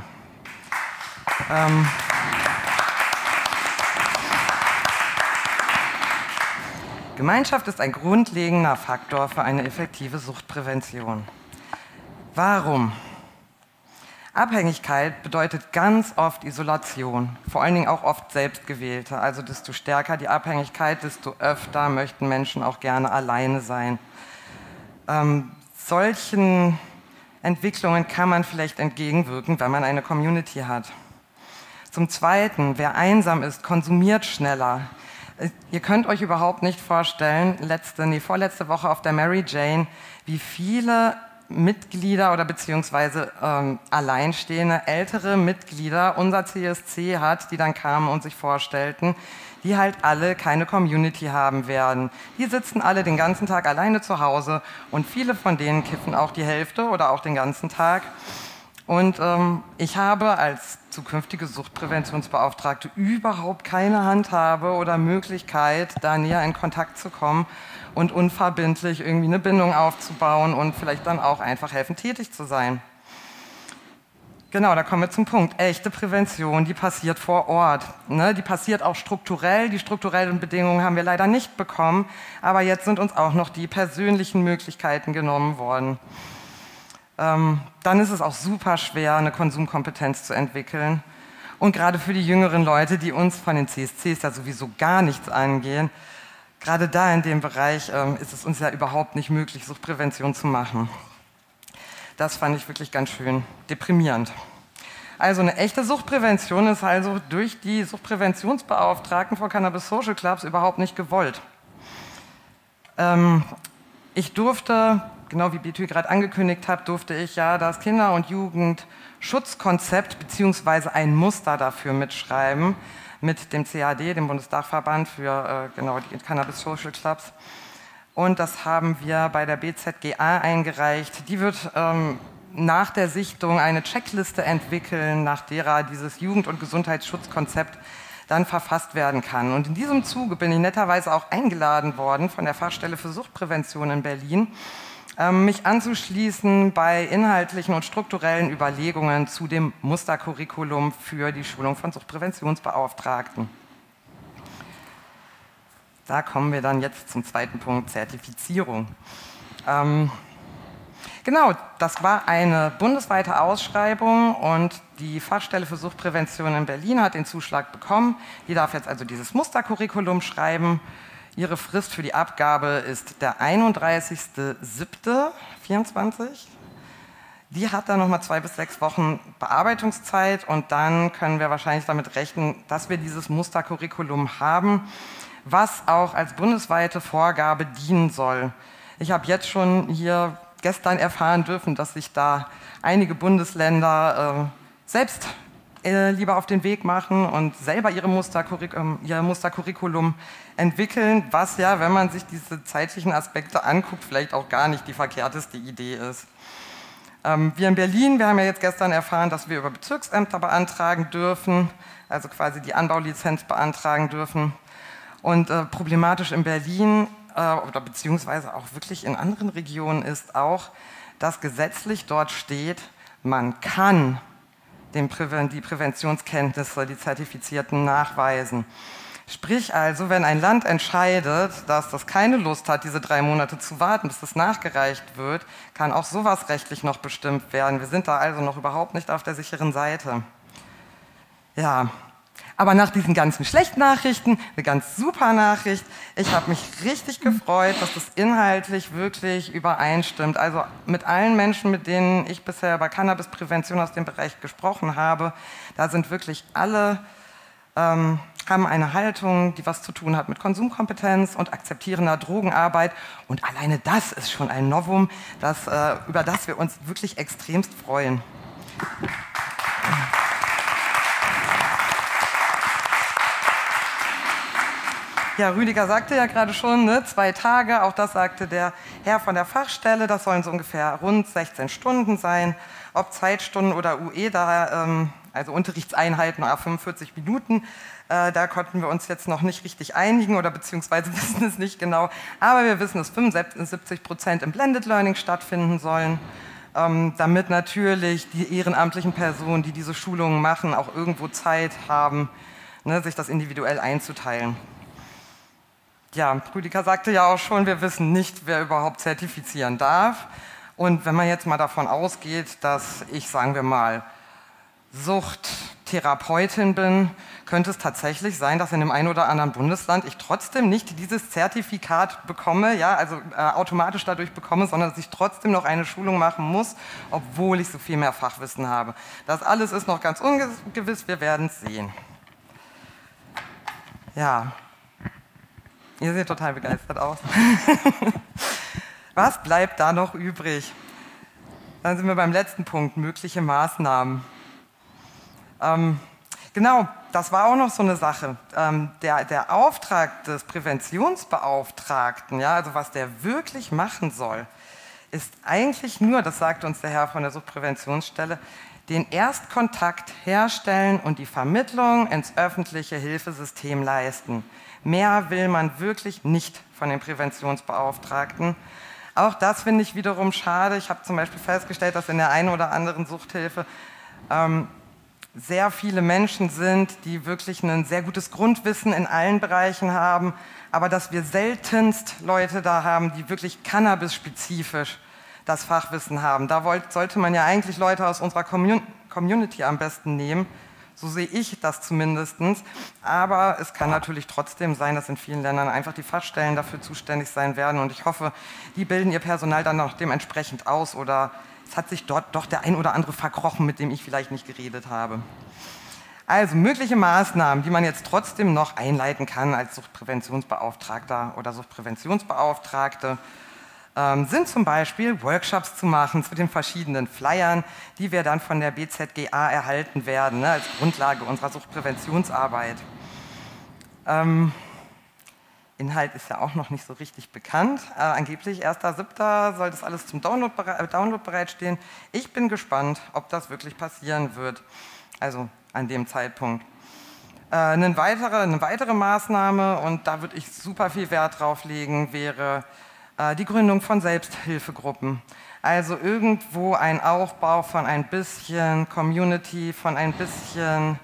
Gemeinschaft ist ein grundlegender Faktor für eine effektive Suchtprävention. Warum? Abhängigkeit bedeutet ganz oft Isolation, vor allen Dingen auch oft selbstgewählte. Also desto stärker die Abhängigkeit, desto öfter möchten Menschen auch gerne alleine sein. Solchen Entwicklungen kann man vielleicht entgegenwirken, wenn man eine Community hat. Zum Zweiten, wer einsam ist, konsumiert schneller. Ihr könnt euch überhaupt nicht vorstellen, vorletzte Woche auf der Mary Jane, wie viele Mitglieder oder beziehungsweise alleinstehende ältere Mitglieder unser CSC hat, die dann kamen und sich vorstellten, die halt alle keine Community haben werden. Die sitzen alle den ganzen Tag alleine zu Hause und viele von denen kiffen auch die Hälfte oder auch den ganzen Tag. Und ich habe als zukünftige Suchtpräventionsbeauftragte überhaupt keine Handhabe oder Möglichkeit, da näher in Kontakt zu kommen und unverbindlich irgendwie eine Bindung aufzubauen und vielleicht dann auch einfach helfend tätig zu sein. Genau, da kommen wir zum Punkt. Echte Prävention, die passiert vor Ort. Ne? Die passiert auch strukturell. Die strukturellen Bedingungen haben wir leider nicht bekommen, aber jetzt sind uns auch noch die persönlichen Möglichkeiten genommen worden. Dann ist es auch super schwer, eine Konsumkompetenz zu entwickeln. Und gerade für die jüngeren Leute, die uns von den CSCs ja sowieso gar nichts angehen, gerade da in dem Bereich ist es uns ja überhaupt nicht möglich, Suchtprävention zu machen. Das fand ich wirklich ganz schön deprimierend. Also eine echte Suchtprävention ist also durch die Suchtpräventionsbeauftragten von Cannabis Social Clubs überhaupt nicht gewollt. Ich durfte, genau wie Betül gerade angekündigt hat, durfte ich ja das Kinder- und Jugendschutzkonzept bzw. ein Muster dafür mitschreiben mit dem CAD, dem Bundesdachverband für genau die Cannabis Social Clubs. Und das haben wir bei der BZGA eingereicht. Die wird nach der Sichtung eine Checkliste entwickeln, nach derer dieses Jugend- und Gesundheitsschutzkonzept dann verfasst werden kann. Und in diesem Zuge bin ich netterweise auch eingeladen worden von der Fachstelle für Suchtprävention in Berlin, mich anzuschließen bei inhaltlichen und strukturellen Überlegungen zu dem Mustercurriculum für die Schulung von Suchtpräventionsbeauftragten. Da kommen wir dann jetzt zum zweiten Punkt, Zertifizierung. Genau, das war eine bundesweite Ausschreibung und die Fachstelle für Suchtprävention in Berlin hat den Zuschlag bekommen. Die darf jetzt also dieses Mustercurriculum schreiben. Ihre Frist für die Abgabe ist der 31.07.24. Die hat dann nochmal 2 bis 6 Wochen Bearbeitungszeit und dann können wir wahrscheinlich damit rechnen, dass wir dieses Mustercurriculum haben, was auch als bundesweite Vorgabe dienen soll. Ich habe jetzt schon hier gestern erfahren dürfen, dass sich da einige Bundesländer selbst lieber auf den Weg machen und selber ihr Mustercurriculum entwickeln, was ja, wenn man sich diese zeitlichen Aspekte anguckt, vielleicht auch gar nicht die verkehrteste Idee ist. Wir in Berlin, wir haben ja jetzt gestern erfahren, dass wir über Bezirksämter beantragen dürfen, also quasi die Anbaulizenz beantragen dürfen. Und problematisch in Berlin oder beziehungsweise auch wirklich in anderen Regionen ist auch, dass gesetzlich dort steht, man kann die Präventionskenntnisse, die Zertifizierten, nachweisen. Sprich also, wenn ein Land entscheidet, dass das keine Lust hat, diese 3 Monate zu warten, bis das nachgereicht wird, kann auch sowas rechtlich noch bestimmt werden. Wir sind da also noch überhaupt nicht auf der sicheren Seite. Ja, aber nach diesen ganzen schlechten Nachrichten, eine ganz super Nachricht. Ich habe mich richtig gefreut, dass das inhaltlich wirklich übereinstimmt. Also mit allen Menschen, mit denen ich bisher über Cannabisprävention aus dem Bereich gesprochen habe, da sind wirklich alle haben eine Haltung, die was zu tun hat mit Konsumkompetenz und akzeptierender Drogenarbeit. Und alleine das ist schon ein Novum, über das wir uns wirklich extremst freuen. Ja, Rüdiger sagte ja gerade schon, ne, 2 Tage, auch das sagte der Herr von der Fachstelle, das sollen so ungefähr rund 16 Stunden sein. Ob Zeitstunden oder UE, also Unterrichtseinheiten auf 45 Minuten, da konnten wir uns jetzt noch nicht richtig einigen oder beziehungsweise wissen es nicht genau. Aber wir wissen, dass 75% im Blended Learning stattfinden sollen, damit natürlich die ehrenamtlichen Personen, die diese Schulungen machen, auch irgendwo Zeit haben, ne, sich das individuell einzuteilen. Ja, Rüdiger sagte ja auch schon, wir wissen nicht, wer überhaupt zertifizieren darf. Und wenn man jetzt mal davon ausgeht, dass ich, sagen wir mal, Suchttherapeutin bin, könnte es tatsächlich sein, dass in dem einen oder anderen Bundesland ich trotzdem nicht dieses Zertifikat bekomme, ja, also automatisch dadurch bekomme, sondern dass ich trotzdem noch eine Schulung machen muss, obwohl ich so viel mehr Fachwissen habe. Das alles ist noch ganz ungewiss, wir werden es sehen. Ja. Ihr seht total begeistert aus. Was bleibt da noch übrig? Dann sind wir beim letzten Punkt, mögliche Maßnahmen. Genau, das war auch noch so eine Sache. Der Auftrag des Präventionsbeauftragten, ja, also was der wirklich machen soll, ist eigentlich nur, das sagt uns der Herr von der Suchtpräventionsstelle, den Erstkontakt herstellen und die Vermittlung ins öffentliche Hilfesystem leisten. Mehr will man wirklich nicht von den Präventionsbeauftragten. Auch das finde ich wiederum schade. Ich habe zum Beispiel festgestellt, dass in der einen oder anderen Suchthilfe sehr viele Menschen sind, die wirklich ein sehr gutes Grundwissen in allen Bereichen haben, aber dass wir seltenst Leute da haben, die wirklich cannabis-spezifisch das Fachwissen haben. Da sollte man ja eigentlich Leute aus unserer Community am besten nehmen. So sehe ich das zumindest. Aber es kann natürlich trotzdem sein, dass in vielen Ländern einfach die Fachstellen dafür zuständig sein werden. Und ich hoffe, die bilden ihr Personal dann auch dementsprechend aus. Oder es hat sich dort doch der ein oder andere verkrochen, mit dem ich vielleicht nicht geredet habe. Also mögliche Maßnahmen, die man jetzt trotzdem noch einleiten kann als Suchtpräventionsbeauftragter oder Suchtpräventionsbeauftragte, sind zum Beispiel Workshops zu machen zu den verschiedenen Flyern, die wir dann von der BZGA erhalten werden, ne, als Grundlage unserer Suchtpräventionsarbeit. Inhalt ist ja auch noch nicht so richtig bekannt. Angeblich 1.7. soll das alles zum Download bereitstehen. Ich bin gespannt, ob das wirklich passieren wird, also an dem Zeitpunkt. Eine weitere Maßnahme, und da würde ich super viel Wert drauf legen, wäre die Gründung von Selbsthilfegruppen. Also irgendwo ein Aufbau von ein bisschen Community, von ein bisschen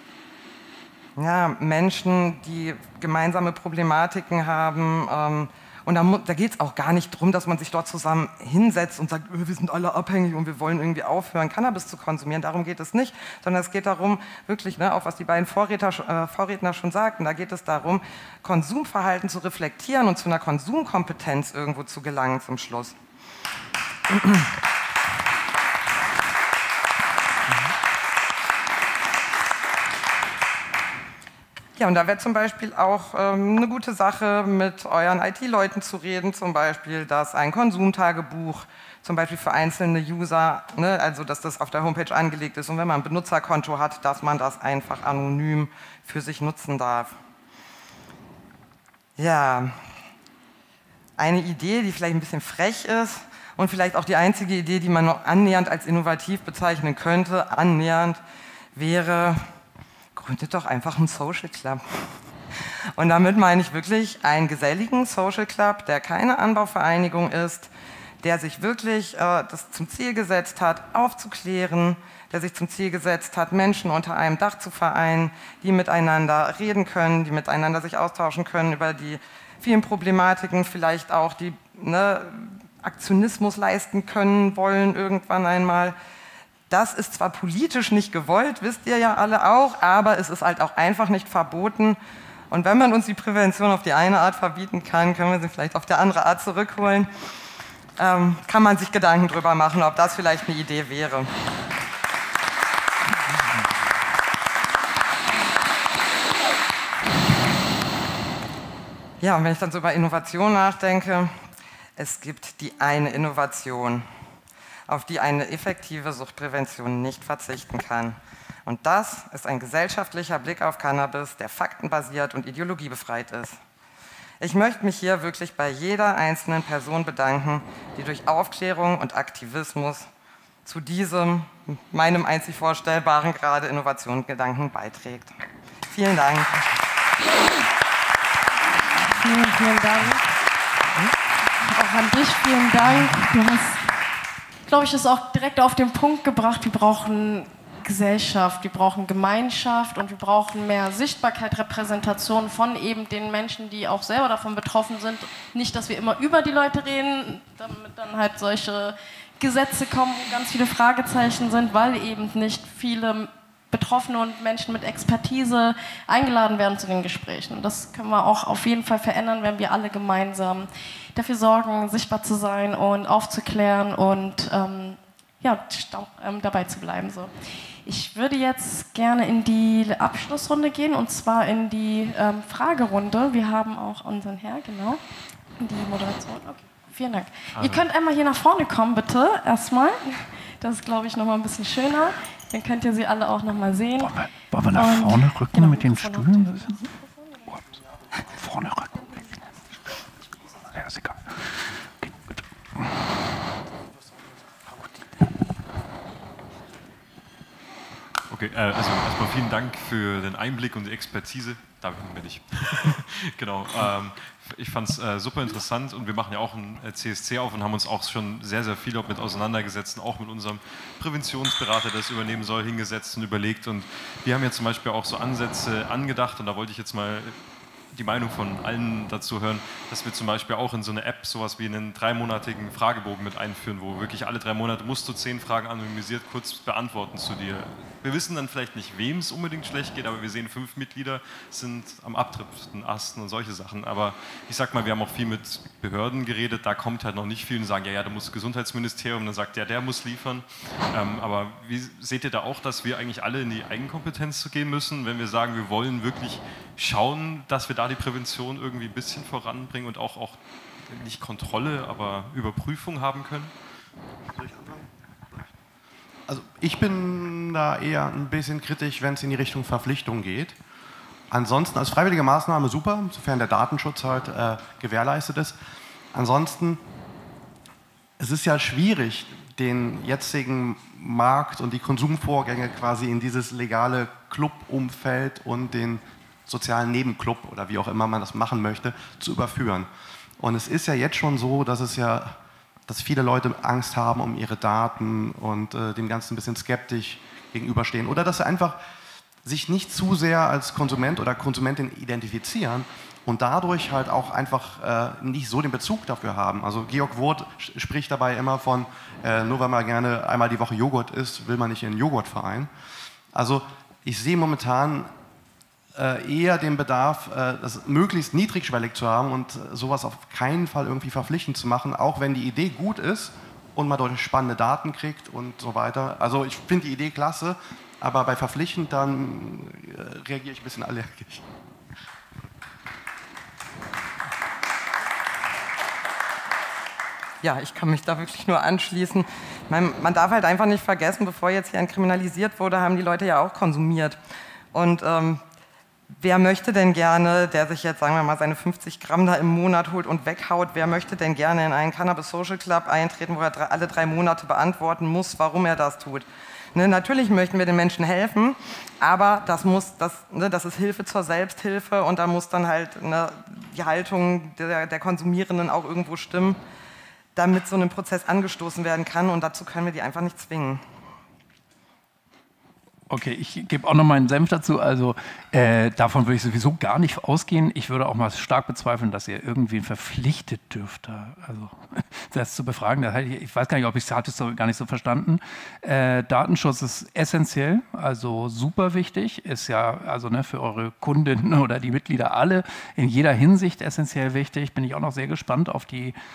Menschen, die gemeinsame Problematiken haben. Und da geht es auch gar nicht darum, dass man sich dort zusammen hinsetzt und sagt, wir sind alle abhängig und wir wollen irgendwie aufhören, Cannabis zu konsumieren. Darum geht es nicht, sondern es geht darum, wirklich, ne, auch was die beiden Vorredner schon sagten, da geht es darum, Konsumverhalten zu reflektieren und zu einer Konsumkompetenz irgendwo zu gelangen zum Schluss. Ja, und da wäre zum Beispiel auch eine gute Sache, mit euren IT-Leuten zu reden, zum Beispiel, dass ein Konsumtagebuch zum Beispiel für einzelne User, ne, also dass das auf der Homepage angelegt ist und wenn man ein Benutzerkonto hat, dass man das einfach anonym für sich nutzen darf. Ja, eine Idee, die vielleicht ein bisschen frech ist und vielleicht auch die einzige Idee, die man noch annähernd als innovativ bezeichnen könnte, wäre, gründet doch einfach einen Social Club. Und damit meine ich wirklich einen geselligen Social Club, der keine Anbauvereinigung ist, der sich wirklich das zum Ziel gesetzt hat, aufzuklären, der sich zum Ziel gesetzt hat, Menschen unter einem Dach zu vereinen, die miteinander reden können, die miteinander sich austauschen können über die vielen Problematiken, vielleicht auch die Aktionismus leisten können, wollen irgendwann einmal. Das ist zwar politisch nicht gewollt, wisst ihr ja alle auch, aber es ist halt auch einfach nicht verboten. Und wenn man uns die Prävention auf die eine Art verbieten kann, können wir sie vielleicht auf die andere Art zurückholen. Kann man sich Gedanken drüber machen, ob das vielleicht eine Idee wäre. Ja, und wenn ich dann so über Innovation nachdenke, es gibt die eine Innovation, auf die eine effektive Suchtprävention nicht verzichten kann. Und das ist ein gesellschaftlicher Blick auf Cannabis, der faktenbasiert und ideologiebefreit ist. Ich möchte mich hier wirklich bei jeder einzelnen Person bedanken, die durch Aufklärung und Aktivismus zu diesem, meinem einzig vorstellbaren gerade Innovationsgedanken beiträgt. Vielen Dank. Vielen Dank. Auch an dich vielen Dank. Du hast, glaube ich, es auch direkt auf den Punkt gebracht. Wir brauchen Gesellschaft, wir brauchen Gemeinschaft und wir brauchen mehr Sichtbarkeit, Repräsentation von eben den Menschen, die auch selber davon betroffen sind. Nicht, dass wir immer über die Leute reden, damit dann halt solche Gesetze kommen, wo ganz viele Fragezeichen sind, weil eben nicht viele Betroffene und Menschen mit Expertise eingeladen werden zu den Gesprächen. Das können wir auch auf jeden Fall verändern, wenn wir alle gemeinsam dafür sorgen, sichtbar zu sein und aufzuklären und dabei zu bleiben. So. Ich würde jetzt gerne in die Abschlussrunde gehen, und zwar in die Fragerunde. Wir haben auch unseren Herr, genau, die Moderation. Okay, vielen Dank. Ihr könnt einmal hier nach vorne kommen, bitte, erstmal. Das ist, glaube ich, nochmal ein bisschen schöner. Dann könnt ihr sie alle auch nochmal sehen. Wollen wir nach vorne rücken genau, mit den Stühlen? Vorne rücken. Ja, ist egal. Okay, bitte. Okay, also erstmal vielen Dank für den Einblick und die Expertise. Da bin ich. Genau. Ich fand es super interessant und wir machen ja auch ein CSC auf und haben uns auch schon sehr, sehr viel mit auseinandergesetzt, auch mit unserem Präventionsberater, der das übernehmen soll, hingesetzt und überlegt. Und wir haben ja zum Beispiel auch so Ansätze angedacht und da wollte ich jetzt mal die Meinung von allen dazu hören, dass wir zum Beispiel auch in so eine App sowas wie einen 3-monatigen Fragebogen mit einführen, wo wirklich alle 3 Monate musst du 10 Fragen anonymisiert kurz beantworten zu dir. Wir wissen dann vielleicht nicht, wem es unbedingt schlecht geht, aber wir sehen, 5 Mitglieder sind am abtriebsten Asten und solche Sachen. Aber ich sag mal, wir haben auch viel mit Behörden geredet, da kommt halt noch nicht viel und sagen, ja, da muss das Gesundheitsministerium, dann sagt der muss liefern. Aber wie seht ihr da auch, dass wir eigentlich alle in die Eigenkompetenz gehen müssen, wenn wir sagen, wir wollen wirklich schauen, dass wir da die Prävention irgendwie ein bisschen voranbringen und auch nicht Kontrolle, aber Überprüfung haben können? Also ich bin da eher ein bisschen kritisch, wenn es in die Richtung Verpflichtung geht. Ansonsten als freiwillige Maßnahme super, sofern der Datenschutz halt gewährleistet ist. Ansonsten, es ist ja schwierig, den jetzigen Markt und die Konsumvorgänge quasi in dieses legale Clubumfeld und den sozialen Nebenclub oder wie auch immer man das machen möchte, zu überführen. Und es ist ja jetzt schon so, dass viele Leute Angst haben um ihre Daten und dem Ganzen ein bisschen skeptisch gegenüberstehen. Oder dass sie einfach sich nicht zu sehr als Konsument oder Konsumentin identifizieren und dadurch halt auch einfach nicht so den Bezug dafür haben. Also Georg Wurth spricht dabei immer von, nur weil man gerne einmal die Woche Joghurt isst, will man nicht in einen Joghurtverein. Also ich sehe momentan eher den Bedarf, das möglichst niedrigschwellig zu haben und sowas auf keinen Fall irgendwie verpflichtend zu machen, auch wenn die Idee gut ist und man dort spannende Daten kriegt und so weiter. Also ich finde die Idee klasse, aber bei verpflichtend dann reagiere ich ein bisschen allergisch. Ja, ich kann mich da wirklich nur anschließen. Man darf halt einfach nicht vergessen, bevor jetzt hier entkriminalisiert wurde, haben die Leute ja auch konsumiert. Und wer möchte denn gerne, der sich jetzt, sagen wir mal, seine 50 Gramm da im Monat holt und weghaut, wer möchte denn gerne in einen Cannabis Social Club eintreten, wo er alle 3 Monate beantworten muss, warum er das tut? Ne, natürlich möchten wir den Menschen helfen, aber das ist Hilfe zur Selbsthilfe und da muss dann halt die Haltung der Konsumierenden auch irgendwo stimmen, damit so ein Prozess angestoßen werden kann und dazu können wir die einfach nicht zwingen. Okay, ich gebe auch noch meinen Senf dazu. Also davon würde ich sowieso gar nicht ausgehen. Ich würde auch mal stark bezweifeln, dass ihr irgendwen verpflichtet dürft, also das zu befragen. Ich weiß gar nicht, ob ich es gar nicht so verstanden. Datenschutz ist essentiell, also super wichtig. Ist ja also für eure Kundinnen oder die Mitglieder alle in jeder Hinsicht essentiell wichtig. Bin ich auch noch sehr gespannt auf die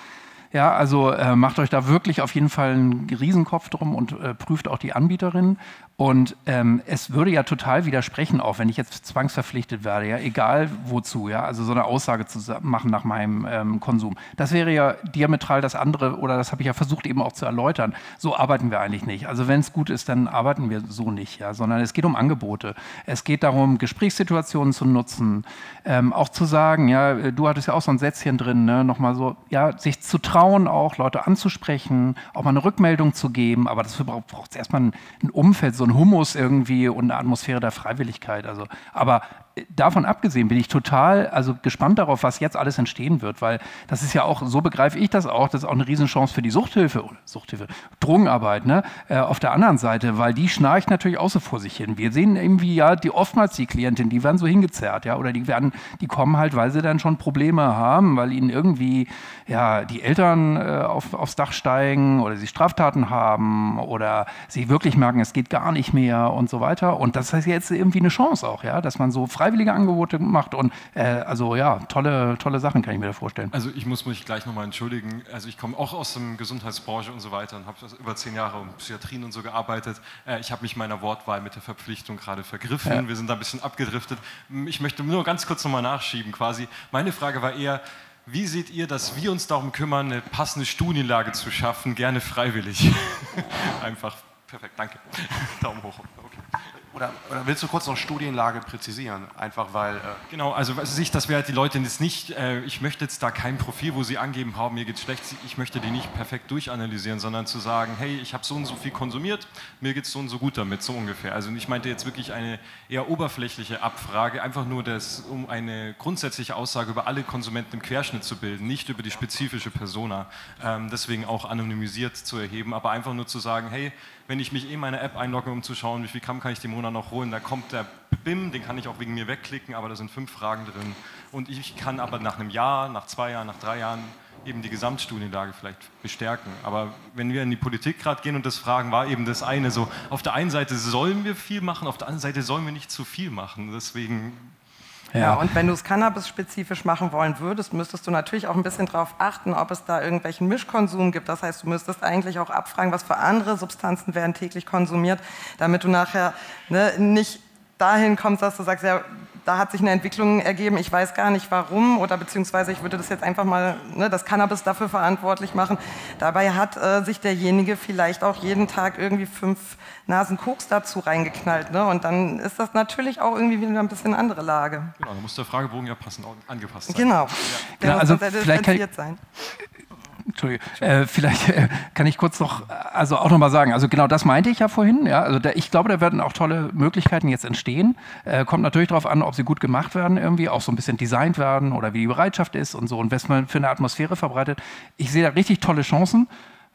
Ja, also macht euch da wirklich auf jeden Fall einen Riesenkopf drum und prüft auch die Anbieterin. Und es würde ja total widersprechen, auch wenn ich jetzt zwangsverpflichtet werde, ja, egal wozu, ja, also so eine Aussage zu machen nach meinem Konsum. Das wäre ja diametral das andere, oder das habe ich ja versucht eben auch zu erläutern. So arbeiten wir eigentlich nicht. Also wenn es gut ist, dann arbeiten wir so nicht, ja, sondern es geht um Angebote. Es geht darum, Gesprächssituationen zu nutzen, auch zu sagen, ja, du hattest ja auch so ein Sätzchen drin, ne, nochmal so, ja, sich zu trauen, auch Leute anzusprechen, auch mal eine Rückmeldung zu geben, aber dafür braucht es erstmal ein Umfeld, so ein Humus irgendwie und eine Atmosphäre der Freiwilligkeit. Also, aber davon abgesehen bin ich total gespannt darauf, was jetzt alles entstehen wird, weil das ist ja auch, so begreife ich das ist auch eine Riesenchance für die Suchthilfe, Drogenarbeit, ne? Auf der anderen Seite, weil die schnarcht natürlich auch so vor sich hin. Wir sehen irgendwie ja, oftmals die Klientinnen, die werden so hingezerrt, ja, oder die kommen halt, weil sie dann schon Probleme haben, weil ihnen irgendwie, ja, die Eltern aufs Dach steigen oder sie Straftaten haben oder sie wirklich merken, es geht gar nicht mehr und so weiter. Und das ist jetzt irgendwie eine Chance auch, ja, dass man so freiwillige Angebote macht und also ja, tolle Sachen kann ich mir da vorstellen. Also ich muss mich gleich nochmal entschuldigen. Also ich komme auch aus der Gesundheitsbranche und so weiter und habe über 10 Jahre in Psychiatrien und so gearbeitet. Ich habe mich meiner Wortwahl mit der Verpflichtung gerade vergriffen. Ja. Wir sind da ein bisschen abgedriftet. Ich möchte nur ganz kurz nochmal nachschieben quasi. Meine Frage war eher, wie seht ihr, dass wir uns darum kümmern, eine passende Studienlage zu schaffen, gerne freiwillig? Einfach perfekt, danke. Daumen hoch. Okay. Oder willst du kurz noch Studienlage präzisieren? Einfach weil... Genau, also dass wir halt die Leute jetzt nicht, ich möchte jetzt da kein Profil, wo sie angeben haben, mir geht's schlecht, ich möchte die nicht perfekt durchanalysieren, sondern zu sagen, hey, ich habe so und so viel konsumiert, mir geht's so und so gut damit, so ungefähr. Also ich meinte jetzt wirklich eine eher oberflächliche Abfrage, einfach nur um eine grundsätzliche Aussage über alle Konsumenten im Querschnitt zu bilden, nicht über die spezifische Persona, deswegen auch anonymisiert zu erheben, aber einfach nur zu sagen, hey, wenn ich mich in meine App einlogge, um zu schauen, wie viel kann ich den Monat noch holen, da kommt der BIM, den kann ich auch wegen mir wegklicken, aber da sind 5 Fragen drin. Und ich kann aber nach einem Jahr, nach 2 Jahren, nach 3 Jahren eben die Gesamtstudienlage vielleicht bestärken. Aber wenn wir in die Politik gerade gehen und das fragen, war eben das eine so, auf der einen Seite sollen wir viel machen, auf der anderen Seite sollen wir nicht zu viel machen. Deswegen... Ja, und wenn du es cannabis-spezifisch machen wollen würdest, müsstest du natürlich auch ein bisschen darauf achten, ob es da irgendwelchen Mischkonsum gibt. Das heißt, du müsstest eigentlich auch abfragen, was für andere Substanzen werden täglich konsumiert, damit du nachher nicht dahin kommst, dass du sagst, ja, da hat sich eine Entwicklung ergeben, ich weiß gar nicht warum, oder beziehungsweise ich würde das jetzt einfach mal, das Cannabis dafür verantwortlich machen. Dabei hat sich derjenige vielleicht auch jeden Tag irgendwie 5 Nasen Koks dazu reingeknallt, ne? Und dann ist das natürlich auch irgendwie wieder ein bisschen eine andere Lage. Genau, da muss der Fragebogen ja passend angepasst sein. Genau, der muss sehr differenziert sein. Entschuldigung, vielleicht kann ich kurz noch, also auch nochmal sagen, also genau das meinte ich ja vorhin, ja, also ich glaube, da werden auch tolle Möglichkeiten jetzt entstehen, kommt natürlich darauf an, ob sie gut gemacht werden irgendwie, auch so ein bisschen designt werden oder wie die Bereitschaft ist und so und was man für eine Atmosphäre verbreitet. Ich sehe da richtig tolle Chancen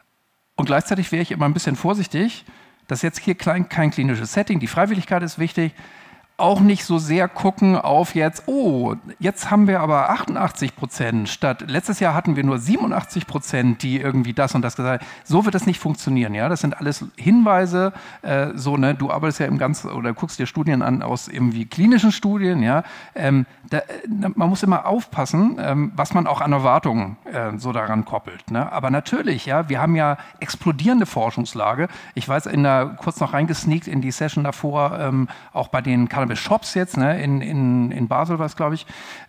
und gleichzeitig wäre ich immer ein bisschen vorsichtig, dass jetzt hier kein klinisches Setting, die Freiwilligkeit ist wichtig, auch nicht so sehr gucken auf jetzt, oh, jetzt haben wir aber 88% statt, letztes Jahr hatten wir nur 87%, die irgendwie das und das gesagt haben. So wird das nicht funktionieren, ja, das sind alles Hinweise, du arbeitest ja oder guckst dir Studien an aus irgendwie klinischen Studien, ja, man muss immer aufpassen, was man auch an Erwartungen so daran koppelt, ne? Aber natürlich, ja, wir haben ja explodierende Forschungslage, ich weiß, kurz noch reingesneakt in die Session davor, auch bei den Shops jetzt, ne, in Basel war es, glaube ich,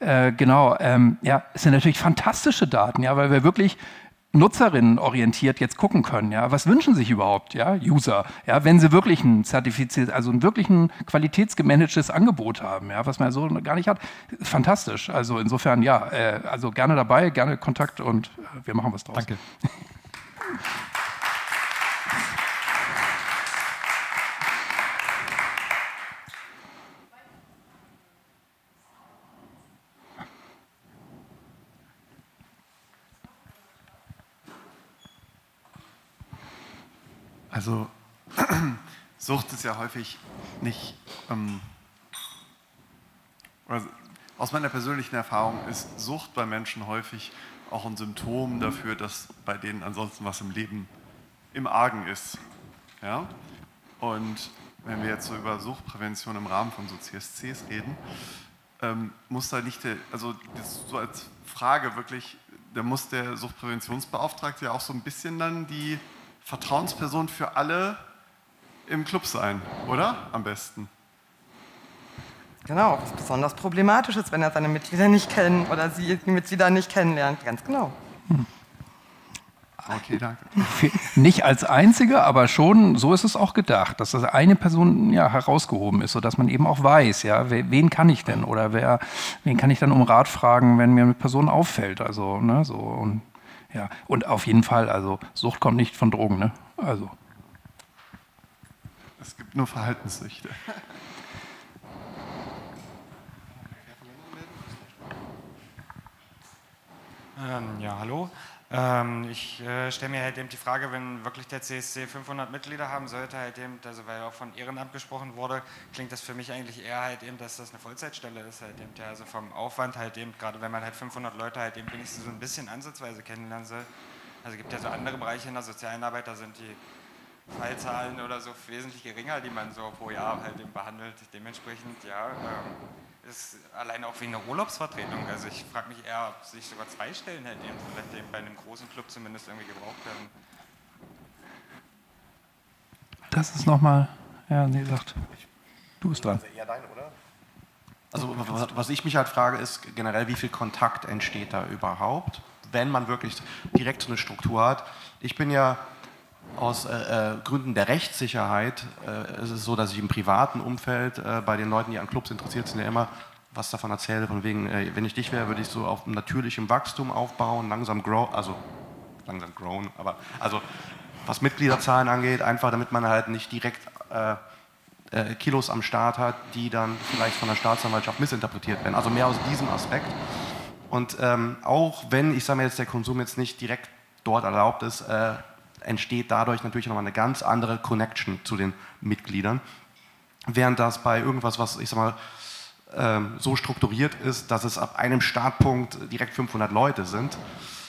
ja, es sind natürlich fantastische Daten, ja, weil wir wirklich nutzerinnenorientiert jetzt gucken können, ja, was wünschen sich überhaupt, ja, User, ja, wenn sie wirklich ein wirklich ein qualitätsgemanagtes Angebot haben, ja, was man so gar nicht hat, fantastisch, also insofern, ja, also gerne dabei, gerne Kontakt und wir machen was draus. Danke. Also Sucht ist ja häufig nicht, aus meiner persönlichen Erfahrung ist Sucht bei Menschen häufig auch ein Symptom dafür, dass bei denen ansonsten was im Leben im Argen ist. Ja? Und wenn wir jetzt so über Suchtprävention im Rahmen von so CSCs reden, muss da nicht, also das so als Frage wirklich, da muss der Suchtpräventionsbeauftragte ja auch so ein bisschen dann die Vertrauensperson für alle im Club sein, oder? Am besten. Genau, was besonders problematisch ist, wenn er seine Mitglieder nicht kennt oder sie die Mitglieder nicht kennenlernt. Ganz genau. Okay, danke. Nicht als einzige, aber schon, so ist es auch gedacht, dass das eine Person ja herausgehoben ist, sodass man eben auch weiß, ja, wen kann ich denn oder wen kann ich dann um Rat fragen, wenn mir eine Person auffällt. Also, ne, so und ja. Und auf jeden Fall, also Sucht kommt nicht von Drogen, ne? Also. Es gibt nur Verhaltenssüchte. Ja, hallo. Ich stelle mir halt eben die Frage, wenn wirklich der CSC 500 Mitglieder haben sollte, halt eben, also weil auch von Ehrenamt gesprochen wurde, klingt das für mich eigentlich eher halt eben, dass das eine Vollzeitstelle ist, halt eben, ja, also vom Aufwand halt eben, gerade wenn man halt 500 Leute halt eben wenigstens so ein bisschen ansatzweise kennenlernen soll. Also es gibt ja so andere Bereiche in der sozialen Arbeit, da sind die Fallzahlen oder so wesentlich geringer, die man so pro Jahr halt eben behandelt. Dementsprechend, ja, ist allein auch wegen der Urlaubsvertretung. Also ich frage mich eher, ob sich sogar 2 Stellen halt eben vielleicht eben bei einem großen Club zumindest irgendwie gebraucht werden. Das ist nochmal, ja, nee, sagt, du bist dran. Also eher deine, oder? Also was ich mich halt frage, ist generell, wie viel Kontakt entsteht da überhaupt, wenn man wirklich direkt so eine Struktur hat. Ich bin ja aus Gründen der Rechtssicherheit ist es so, dass ich im privaten Umfeld bei den Leuten, die an Clubs interessiert sind, ja immer was davon erzähle, von wegen, wenn ich dich wäre, würde ich so auf natürlichem Wachstum aufbauen, langsam growen, aber also was Mitgliederzahlen angeht, einfach damit man halt nicht direkt Kilos am Start hat, die dann vielleicht von der Staatsanwaltschaft missinterpretiert werden. Also mehr aus diesem Aspekt. Und auch wenn, ich sage mir jetzt, der Konsum jetzt nicht direkt dort erlaubt ist, entsteht dadurch natürlich nochmal eine ganz andere Connection zu den Mitgliedern. Während das bei irgendwas, was ich sag mal so strukturiert ist, dass es ab einem Startpunkt direkt 500 Leute sind,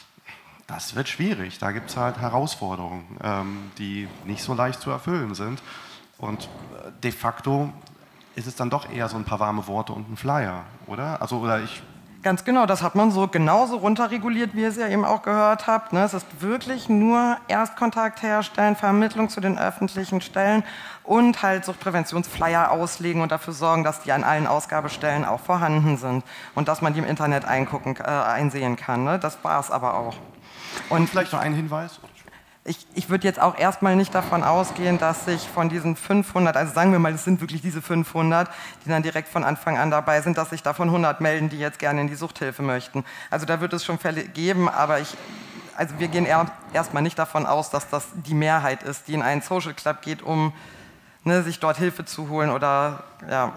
das wird schwierig. Da gibt es halt Herausforderungen, die nicht so leicht zu erfüllen sind. Und de facto ist es dann doch eher so ein paar warme Worte und ein Flyer, oder? Also, oder ich. Ganz genau, das hat man so genauso runterreguliert, wie ihr es ja eben auch gehört habt. Es ist wirklich nur Erstkontakt herstellen, Vermittlung zu den öffentlichen Stellen und halt Suchtpräventionsflyer auslegen und dafür sorgen, dass die an allen Ausgabestellen auch vorhanden sind und dass man die im Internet einsehen kann. Das war es aber auch. Und vielleicht noch ein Hinweis? Ich würde jetzt auch erstmal nicht davon ausgehen, dass sich von diesen 500, also sagen wir mal, es sind wirklich diese 500, die dann direkt von Anfang an dabei sind, dass sich davon 100 melden, die jetzt gerne in die Suchthilfe möchten. Also da wird es schon Fälle geben, aber wir gehen erstmal nicht davon aus, dass das die Mehrheit ist, die in einen Social Club geht, um sich dort Hilfe zu holen oder ja.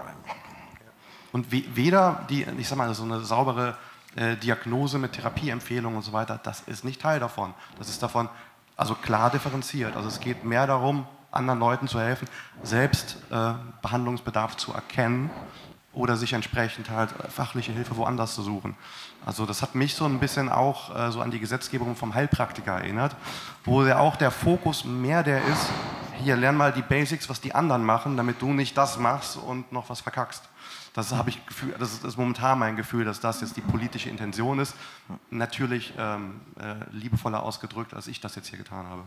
Und weder ich sag mal, so eine saubere Diagnose mit Therapieempfehlungen und so weiter, das ist nicht Teil davon. Das ist davon also klar differenziert. Also es geht mehr darum, anderen Leuten zu helfen, selbst Behandlungsbedarf zu erkennen oder sich entsprechend halt fachliche Hilfe woanders zu suchen. Also das hat mich so ein bisschen auch so an die Gesetzgebung vom Heilpraktiker erinnert, wo ja auch der Fokus mehr der ist, hier lern mal die Basics, was die anderen machen, damit du nicht das machst und noch was verkackst. Das habe ich Gefühl, das ist momentan mein Gefühl, dass das jetzt die politische Intention ist. Natürlich liebevoller ausgedrückt, als ich das jetzt hier getan habe.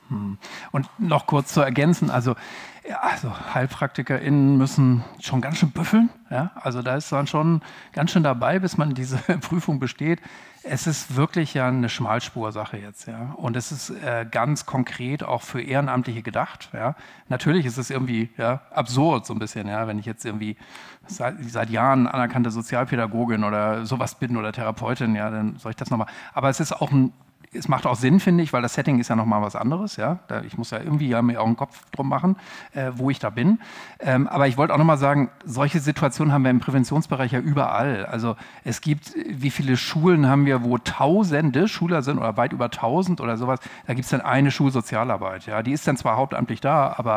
Und noch kurz zu ergänzen, also HeilpraktikerInnen müssen schon ganz schön büffeln. Ja? Also da ist man schon ganz schön dabei, bis man diese Prüfung besteht. Es ist wirklich ja eine Schmalspursache jetzt. Ja? Und es ist ganz konkret auch für Ehrenamtliche gedacht. Ja? Natürlich ist es irgendwie absurd so ein bisschen, ja? Wenn ich jetzt irgendwie seit Jahren anerkannte Sozialpädagogin oder sowas bin oder Therapeutin, ja, dann soll ich das nochmal. Aber es ist auch es macht auch Sinn, finde ich, weil das Setting ist ja nochmal was anderes. Ja? Ich muss ja irgendwie mir auch einen Kopf drum machen, wo ich da bin. Aber ich wollte auch nochmal sagen, solche Situationen haben wir im Präventionsbereich ja überall. Also es gibt, wie viele Schulen haben wir, wo Tausende Schüler sind oder weit über 1000 oder sowas. Da gibt es dann eine Schulsozialarbeit. Ja? Die ist dann zwar hauptamtlich da, aber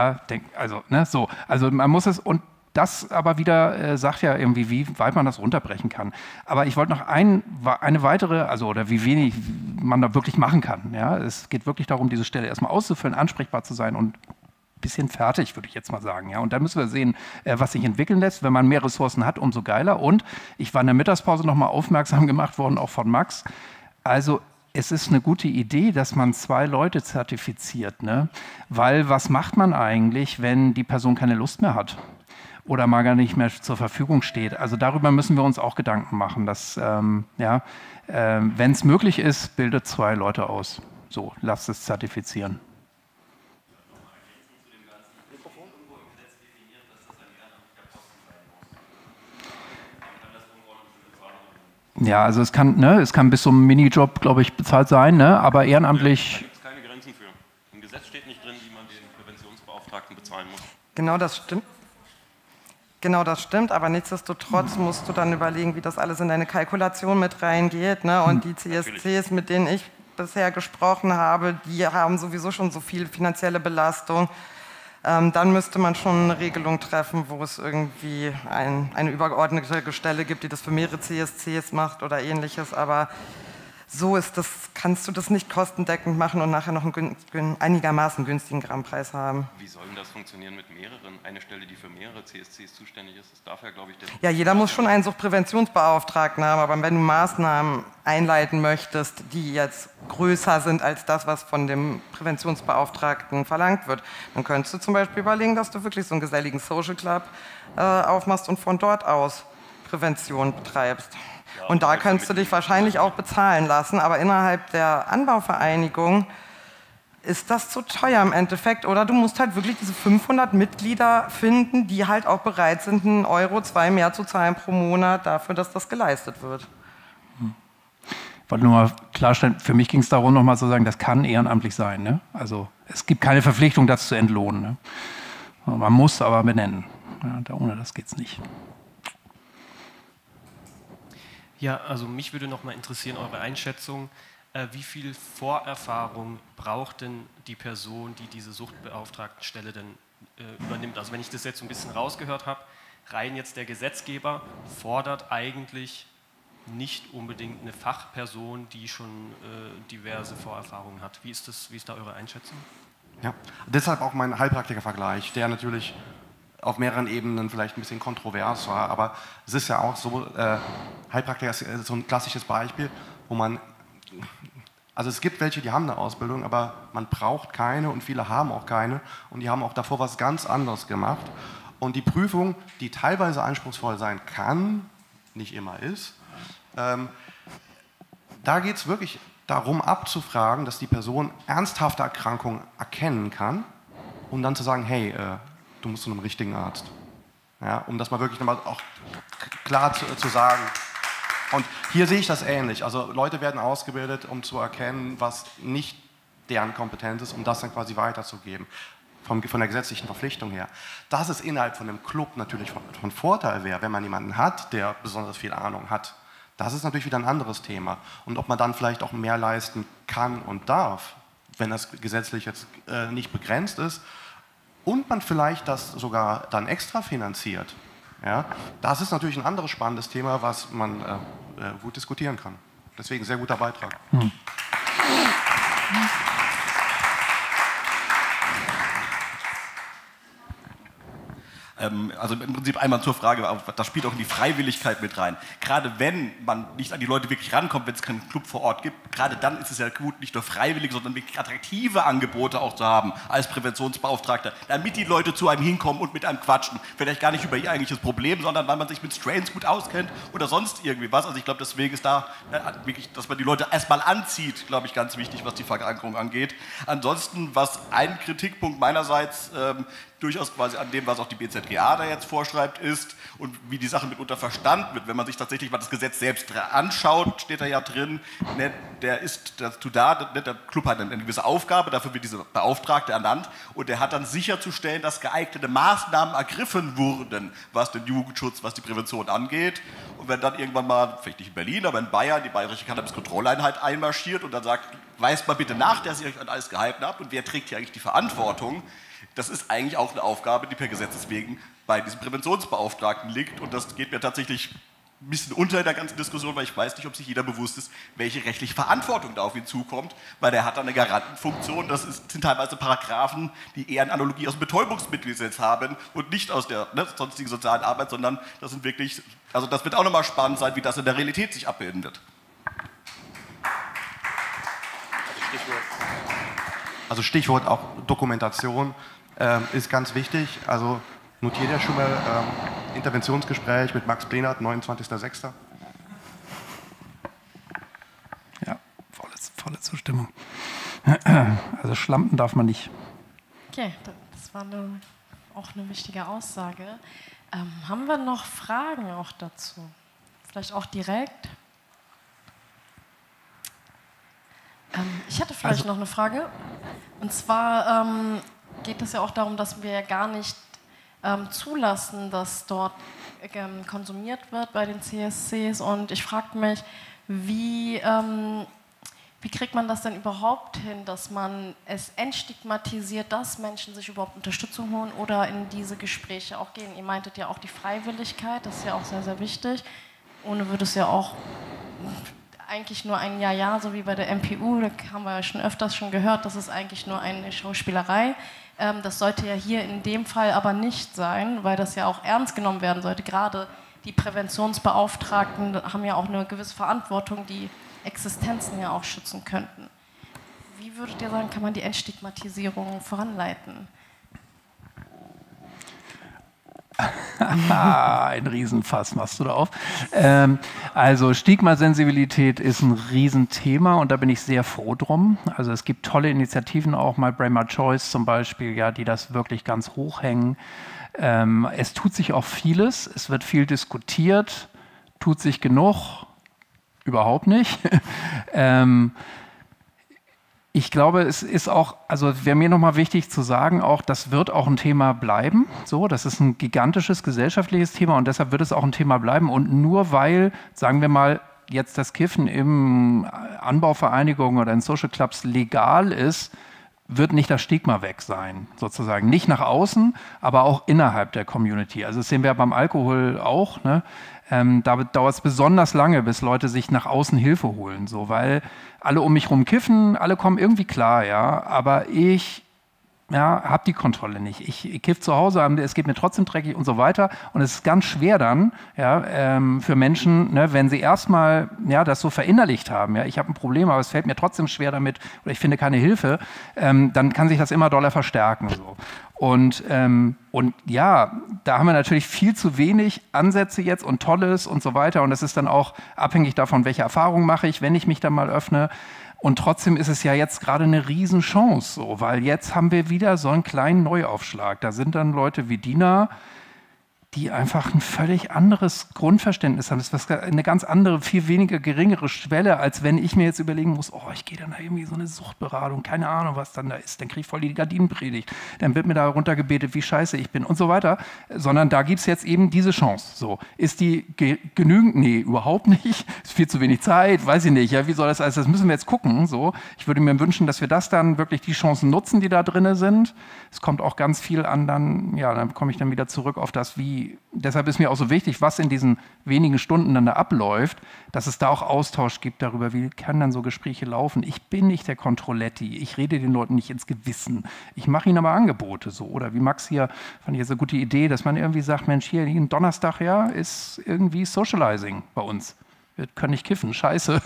also man muss es und das aber wieder sagt ja irgendwie, wie weit man das runterbrechen kann. Aber ich wollte noch eine weitere, oder wie wenig man da wirklich machen kann. Ja? Es geht wirklich darum, diese Stelle erstmal auszufüllen, ansprechbar zu sein und ein bisschen fertig, würde ich jetzt mal sagen. Ja? Und da müssen wir sehen, was sich entwickeln lässt. Wenn man mehr Ressourcen hat, umso geiler. Und ich war in der Mittagspause nochmal aufmerksam gemacht worden, auch von Max. Also es ist eine gute Idee, dass man 2 Leute zertifiziert, ne? Weil was macht man eigentlich, wenn die Person keine Lust mehr hat oder mal gar nicht mehr zur Verfügung steht? Also darüber müssen wir uns auch Gedanken machen, dass, wenn es möglich ist, bildet 2 Leute aus. So, lasst es zertifizieren. Ja, also es kann bis zum Minijob, glaube ich, bezahlt sein, ne? Aber ehrenamtlich... Da gibt es keine Grenzen für. Im Gesetz steht nicht drin, wie man den Präventionsbeauftragten bezahlen muss. Genau, das stimmt. Genau, das stimmt, aber nichtsdestotrotz musst du dann überlegen, wie das alles in deine Kalkulation mit reingeht, ne? Und die CSCs, mit denen ich bisher gesprochen habe, die haben sowieso schon so viel finanzielle Belastung. Dann müsste man schon eine Regelung treffen, wo es irgendwie eine übergeordnete Stelle gibt, die das für mehrere CSCs macht oder ähnliches. Aber so kannst du das nicht kostendeckend machen und nachher noch einen einigermaßen günstigen Grammpreis haben. Wie soll denn das funktionieren mit mehreren? Eine Stelle, die für mehrere CSCs zuständig ist, das darf ja, glaube ich... Ja, jeder muss schon einen Suchtpräventionsbeauftragten haben, aber wenn du Maßnahmen einleiten möchtest, die jetzt größer sind als das, was von dem Präventionsbeauftragten verlangt wird, dann könntest du zum Beispiel überlegen, dass du wirklich so einen geselligen Social Club aufmachst und von dort aus Prävention betreibst. Ja, und da könntest du dich wahrscheinlich auch bezahlen lassen, aber innerhalb der Anbauvereinigung ist das zu teuer im Endeffekt. Oder du musst halt wirklich diese 500 Mitglieder finden, die halt auch bereit sind, 1 Euro, 2 mehr zu zahlen pro Monat dafür, dass das geleistet wird. Ich wollte nur mal klarstellen, für mich ging es darum, nochmal zu sagen, das kann ehrenamtlich sein. Ne? Also es gibt keine Verpflichtung, das zu entlohnen. Ne? Man muss aber benennen. Ja, ohne das geht es nicht. Ja, also mich würde noch mal interessieren, eure Einschätzung. Wie viel Vorerfahrung braucht denn die Person, die diese Suchtbeauftragtenstelle denn übernimmt? Also wenn ich das jetzt so ein bisschen rausgehört habe, rein jetzt der Gesetzgeber fordert eigentlich nicht unbedingt eine Fachperson, die schon diverse Vorerfahrungen hat. Wie ist da eure Einschätzung? Ja, deshalb auch mein Heilpraktiker-Vergleich, der natürlich auf mehreren Ebenen vielleicht ein bisschen kontrovers war, aber es ist ja auch so, Heilpraktiker ist so ein klassisches Beispiel, wo man, also es gibt welche, die haben eine Ausbildung, aber man braucht keine und viele haben auch keine und die haben auch davor was ganz anderes gemacht und die Prüfung, die teilweise anspruchsvoll sein kann, nicht immer ist, da geht es wirklich darum abzufragen, dass die Person ernsthafte Erkrankungen erkennen kann und dann zu sagen, hey, du musst zu einem richtigen Arzt. Ja, um das mal wirklich nochmal auch klar zu sagen. Und hier sehe ich das ähnlich. Also Leute werden ausgebildet, um zu erkennen, was nicht deren Kompetenz ist, um das dann quasi weiterzugeben. Von der gesetzlichen Verpflichtung her. Dass es innerhalb von einem Club natürlich von Vorteil wäre, wenn man jemanden hat, der besonders viel Ahnung hat. Das ist natürlich wieder ein anderes Thema. Und ob man dann vielleicht auch mehr leisten kann und darf, wenn das gesetzlich jetzt nicht begrenzt ist, und man vielleicht das sogar dann extra finanziert, ja, das ist natürlich ein anderes spannendes Thema, was man gut diskutieren kann. Deswegen sehr guter Beitrag. Also im Prinzip einmal zur Frage, das spielt auch in die Freiwilligkeit mit rein. Gerade wenn man nicht an die Leute wirklich rankommt, wenn es keinen Club vor Ort gibt, gerade dann ist es ja gut, nicht nur freiwillig, sondern wirklich attraktive Angebote auch zu haben als Präventionsbeauftragter, damit die Leute zu einem hinkommen und mit einem quatschen. Vielleicht gar nicht über ihr eigentliches Problem, sondern weil man sich mit Strains gut auskennt oder sonst irgendwie was. Also ich glaube, deswegen ist da wirklich, dass man die Leute erstmal anzieht, glaube ich, ganz wichtig, was die Verankerung angeht. Ansonsten, was ein Kritikpunkt meinerseits durchaus quasi an dem, was auch die BZGA da jetzt vorschreibt, ist und wie die Sache mitunter verstanden wird. Wenn man sich tatsächlich mal das Gesetz selbst anschaut, steht da ja drin, ne, der ist dazu da, der Club hat eine gewisse Aufgabe, dafür wird dieser Beauftragte ernannt und der hat dann sicherzustellen, dass geeignete Maßnahmen ergriffen wurden, was den Jugendschutz, was die Prävention angeht. Und wenn dann irgendwann mal, vielleicht nicht in Berlin, aber in Bayern, die Bayerische Cannabis-Kontrolleinheit einmarschiert und dann sagt, weist mal bitte nach, dass ihr euch an alles gehalten habt und wer trägt hier eigentlich die Verantwortung, das ist eigentlich auch eine Aufgabe, die per Gesetzes wegen bei diesem Präventionsbeauftragten liegt. Und das geht mir tatsächlich ein bisschen unter in der ganzen Diskussion, weil ich weiß nicht, ob sich jeder bewusst ist, welche rechtliche Verantwortung da auf ihn zukommt, weil der hat da eine Garantenfunktion. Das sind teilweise Paragraphen, die eher eine Analogie aus dem Betäubungsmittelgesetz haben und nicht aus der sonstigen sozialen Arbeit, sondern das sind wirklich, also das wird auch nochmal spannend sein, wie das in der Realität sich abbilden wird. Stichwort. Also Stichwort auch Dokumentation ist ganz wichtig. Also notiert ihr schon mal Interventionsgespräch mit Max Blenert, 29.06. Ja, volle Zustimmung. Also schlampen darf man nicht. Okay, das war auch eine wichtige Aussage. Haben wir noch Fragen auch dazu? Vielleicht auch direkt? Ich hätte vielleicht noch eine Frage. Und zwar geht es ja auch darum, dass wir ja gar nicht zulassen, dass dort konsumiert wird bei den CSCs. Und ich frage mich, wie kriegt man das denn überhaupt hin, dass man es entstigmatisiert, dass Menschen sich überhaupt Unterstützung holen oder in diese Gespräche auch gehen? Ihr meintet ja auch die Freiwilligkeit, das ist ja auch sehr, sehr wichtig. Ohne würde es ja auch eigentlich nur ein Ja, so wie bei der MPU, da haben wir ja schon öfters gehört, das ist eigentlich nur eine Schauspielerei. Das sollte ja hier in dem Fall aber nicht sein, weil das ja auch ernst genommen werden sollte. Gerade die Präventionsbeauftragten haben ja auch eine gewisse Verantwortung, die Existenzen ja auch schützen könnten. Wie würdet ihr sagen, kann man die Entstigmatisierung voranleiten? Ein Riesenfass machst du da auf. Also Stigmasensibilität ist ein Riesenthema und da bin ich sehr froh drum. Also es gibt tolle Initiativen, auch My Brain, My Choice zum Beispiel, ja, die das wirklich ganz hoch hängen. Es tut sich auch vieles, es wird viel diskutiert, tut sich genug, überhaupt nicht. Ich glaube, es ist auch, also wäre mir nochmal wichtig zu sagen, auch das wird auch ein Thema bleiben. So, das ist ein gigantisches gesellschaftliches Thema und deshalb wird es auch ein Thema bleiben. Und nur weil, sagen wir mal, jetzt das Kiffen im Anbauvereinigungen oder in Social Clubs legal ist, wird nicht das Stigma weg sein, sozusagen. Nicht nach außen, aber auch innerhalb der Community. Also das sehen wir beim Alkohol auch, ne? Da dauert es besonders lange, bis Leute sich nach außen Hilfe holen, so, weil alle um mich rum kiffen, alle kommen irgendwie klar, ja, aber ich habe die Kontrolle nicht. Ich kiff zu Hause, es geht mir trotzdem dreckig und so weiter und es ist ganz schwer dann, ja, für Menschen, ne, wenn sie erstmal das so verinnerlicht haben, ja, ich habe ein Problem, aber es fällt mir trotzdem schwer damit oder ich finde keine Hilfe, dann kann sich das immer doller verstärken, so. Und ja, da haben wir natürlich viel zu wenig Ansätze jetzt und Tolles und so weiter. Und das ist dann auch abhängig davon, welche Erfahrungen mache ich, wenn ich mich dann mal öffne. Und trotzdem ist es ja jetzt gerade eine Riesenchance, so, weil jetzt haben wir wieder so einen kleinen Neuaufschlag. Da sind dann Leute wie Dina, die einfach ein völlig anderes Grundverständnis haben. Das ist eine ganz andere, viel weniger geringere Schwelle, als wenn ich mir jetzt überlegen muss, oh, ich gehe dann da irgendwie so eine Suchtberatung, keine Ahnung, was dann da ist, dann kriege ich voll die Gardinenpredigt, dann wird mir da runtergebetet, wie scheiße ich bin und so weiter, sondern da gibt es jetzt eben diese Chance. So, ist die genügend? Nee, überhaupt nicht, ist viel zu wenig Zeit, weiß ich nicht, ja, wie soll das, also das müssen wir jetzt gucken, so. Ich würde mir wünschen, dass wir das dann wirklich die Chancen nutzen, die da drin sind. Es kommt auch ganz viel an, dann komme ich dann wieder zurück auf das, deshalb ist mir auch so wichtig, was in diesen wenigen Stunden dann da abläuft, dass es da auch Austausch gibt darüber, wie können dann so Gespräche laufen. Ich bin nicht der Controletti, ich rede den Leuten nicht ins Gewissen. Ich mache ihnen aber Angebote so. Oder wie Max hier, fand ich jetzt eine gute Idee, dass man irgendwie sagt, Mensch, hier, jeden Donnerstag, ja, ist irgendwie Socializing bei uns. Wir können nicht kiffen, scheiße.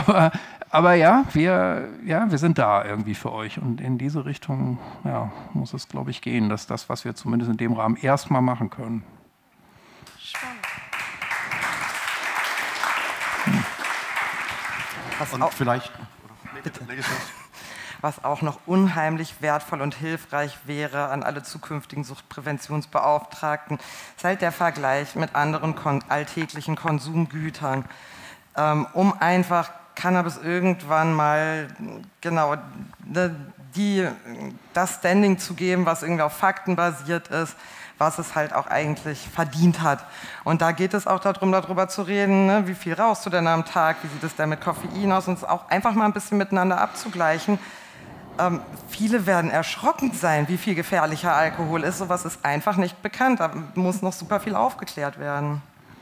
Aber ja, wir sind da irgendwie für euch. Und in diese Richtung muss es, glaube ich, gehen. Das ist das, was wir zumindest in dem Rahmen erstmal machen können. Spannend. Und vielleicht, was auch noch unheimlich wertvoll und hilfreich wäre an alle zukünftigen Suchtpräventionsbeauftragten, ist halt der Vergleich mit anderen alltäglichen Konsumgütern, um einfach Cannabis irgendwann mal das Standing zu geben, was irgendwie auf Fakten basiert ist, was es halt auch eigentlich verdient hat. Und da geht es auch darum, darüber zu reden, ne, wie viel rauchst du denn am Tag, wie sieht es denn mit Koffein aus, und es auch einfach mal ein bisschen miteinander abzugleichen. Viele werden erschrocken sein, wie viel gefährlicher Alkohol ist. Sowas ist einfach nicht bekannt. Da muss noch super viel aufgeklärt werden.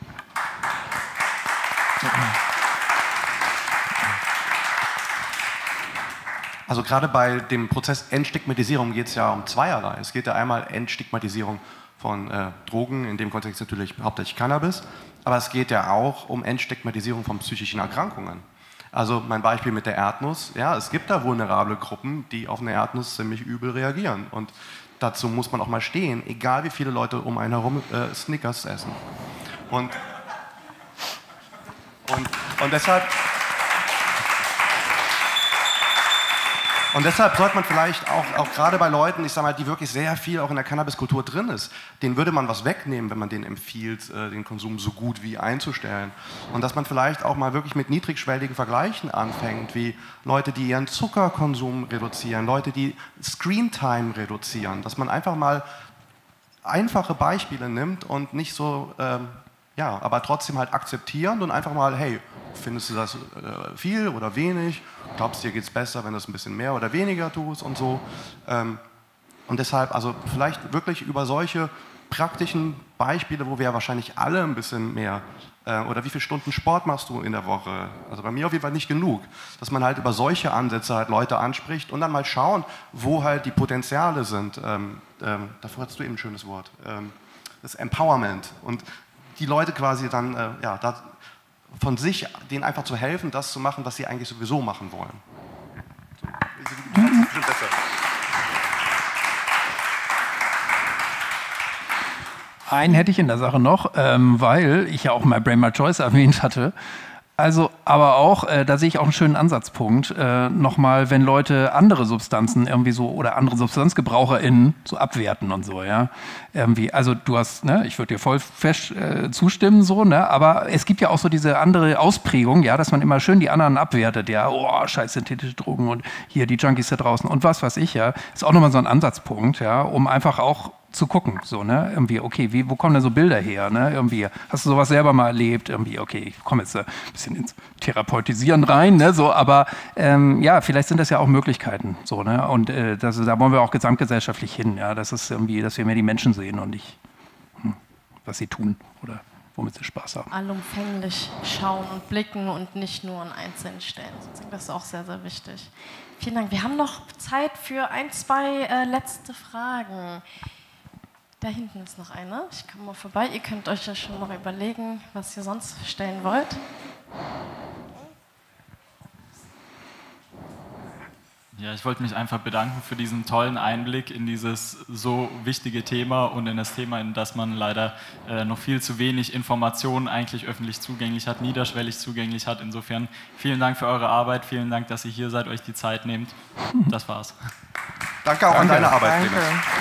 Also gerade bei dem Prozess Entstigmatisierung geht es ja um zweierlei. Es geht ja einmal Entstigmatisierung von Drogen, in dem Kontext natürlich hauptsächlich Cannabis, aber es geht ja auch um Entstigmatisierung von psychischen Erkrankungen. Also mein Beispiel mit der Erdnuss, ja, es gibt da vulnerable Gruppen, die auf eine Erdnuss ziemlich übel reagieren. Und dazu muss man auch mal stehen, egal wie viele Leute um einen herum Snickers essen. Und deshalb sollte man vielleicht auch gerade bei Leuten, ich sag mal, die wirklich sehr viel auch in der Cannabiskultur drin ist, denen würde man was wegnehmen, wenn man denen empfiehlt, den Konsum so gut wie einzustellen. Und dass man vielleicht auch mal wirklich mit niedrigschwelligen Vergleichen anfängt, wie Leute, die ihren Zuckerkonsum reduzieren, Leute, die Screentime reduzieren, dass man einfach mal einfache Beispiele nimmt und nicht so, ja, aber trotzdem halt akzeptierend und einfach mal, hey, findest du das viel oder wenig? Glaubst du, dir geht es besser, wenn du es ein bisschen mehr oder weniger tust und so? Und deshalb, also vielleicht wirklich über solche praktischen Beispiele, wo wir ja wahrscheinlich alle ein bisschen mehr, oder wie viele Stunden Sport machst du in der Woche? Also bei mir auf jeden Fall nicht genug. Dass man halt über solche Ansätze halt Leute anspricht und dann mal schauen, wo halt die Potenziale sind. Davor hattest du eben ein schönes Wort. Das Empowerment. Und die Leute quasi dann, ja, von sich, denen einfach zu helfen, das zu machen, was sie eigentlich sowieso machen wollen. Einen hätte ich in der Sache noch, weil ich ja auch mal Brain My Choice erwähnt hatte. Also, aber auch, da sehe ich auch einen schönen Ansatzpunkt, nochmal, wenn Leute andere Substanzen irgendwie so oder andere SubstanzgebraucherInnen so abwerten und so, ja. Irgendwie, also du hast, ne, ich würde dir voll fest zustimmen, so, ne, aber es gibt ja auch so diese andere Ausprägung, ja, dass man immer schön die anderen abwertet, ja, oh, scheiß synthetische Drogen und hier die Junkies da draußen und was weiß ich, ja. Ist auch nochmal so ein Ansatzpunkt, ja, um einfach auch zu gucken, so, ne, irgendwie, okay, wo kommen denn so Bilder her, ne, irgendwie, hast du sowas selber mal erlebt, irgendwie, okay, ich komme jetzt ein bisschen ins Therapeutisieren rein, ne, so, aber ja, vielleicht sind das ja auch Möglichkeiten, so, ne, und da wollen wir auch gesamtgesellschaftlich hin, ja, das ist irgendwie, dass wir mehr die Menschen sehen und nicht, was sie tun oder womit sie Spaß haben. Allumfänglich schauen und blicken und nicht nur an einzelnen Stellen, das ist auch sehr, sehr wichtig. Vielen Dank, wir haben noch Zeit für 1, 2 letzte Fragen. Da hinten ist noch eine. Ich komme mal vorbei. Ihr könnt euch ja schon noch überlegen, was ihr sonst stellen wollt. Ja, ich wollte mich einfach bedanken für diesen tollen Einblick in dieses so wichtige Thema und in das Thema, in das man leider noch viel zu wenig Informationen eigentlich öffentlich zugänglich hat, niederschwellig zugänglich hat. Insofern vielen Dank für eure Arbeit, vielen Dank, dass ihr hier seid, euch die Zeit nehmt. Das war's. Danke auch an deine Arbeit, Clemens.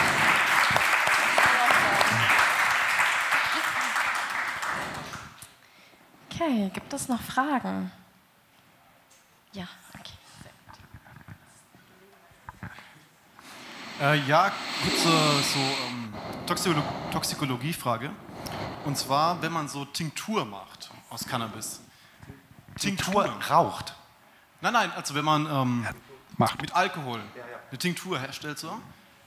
Okay, gibt es noch Fragen? Ja, okay. Ja, kurze Toxikologie-Frage. Und zwar, wenn man so Tinktur macht aus Cannabis. Tinktur raucht? Nein, also wenn man mit Alkohol eine Tinktur herstellt, so.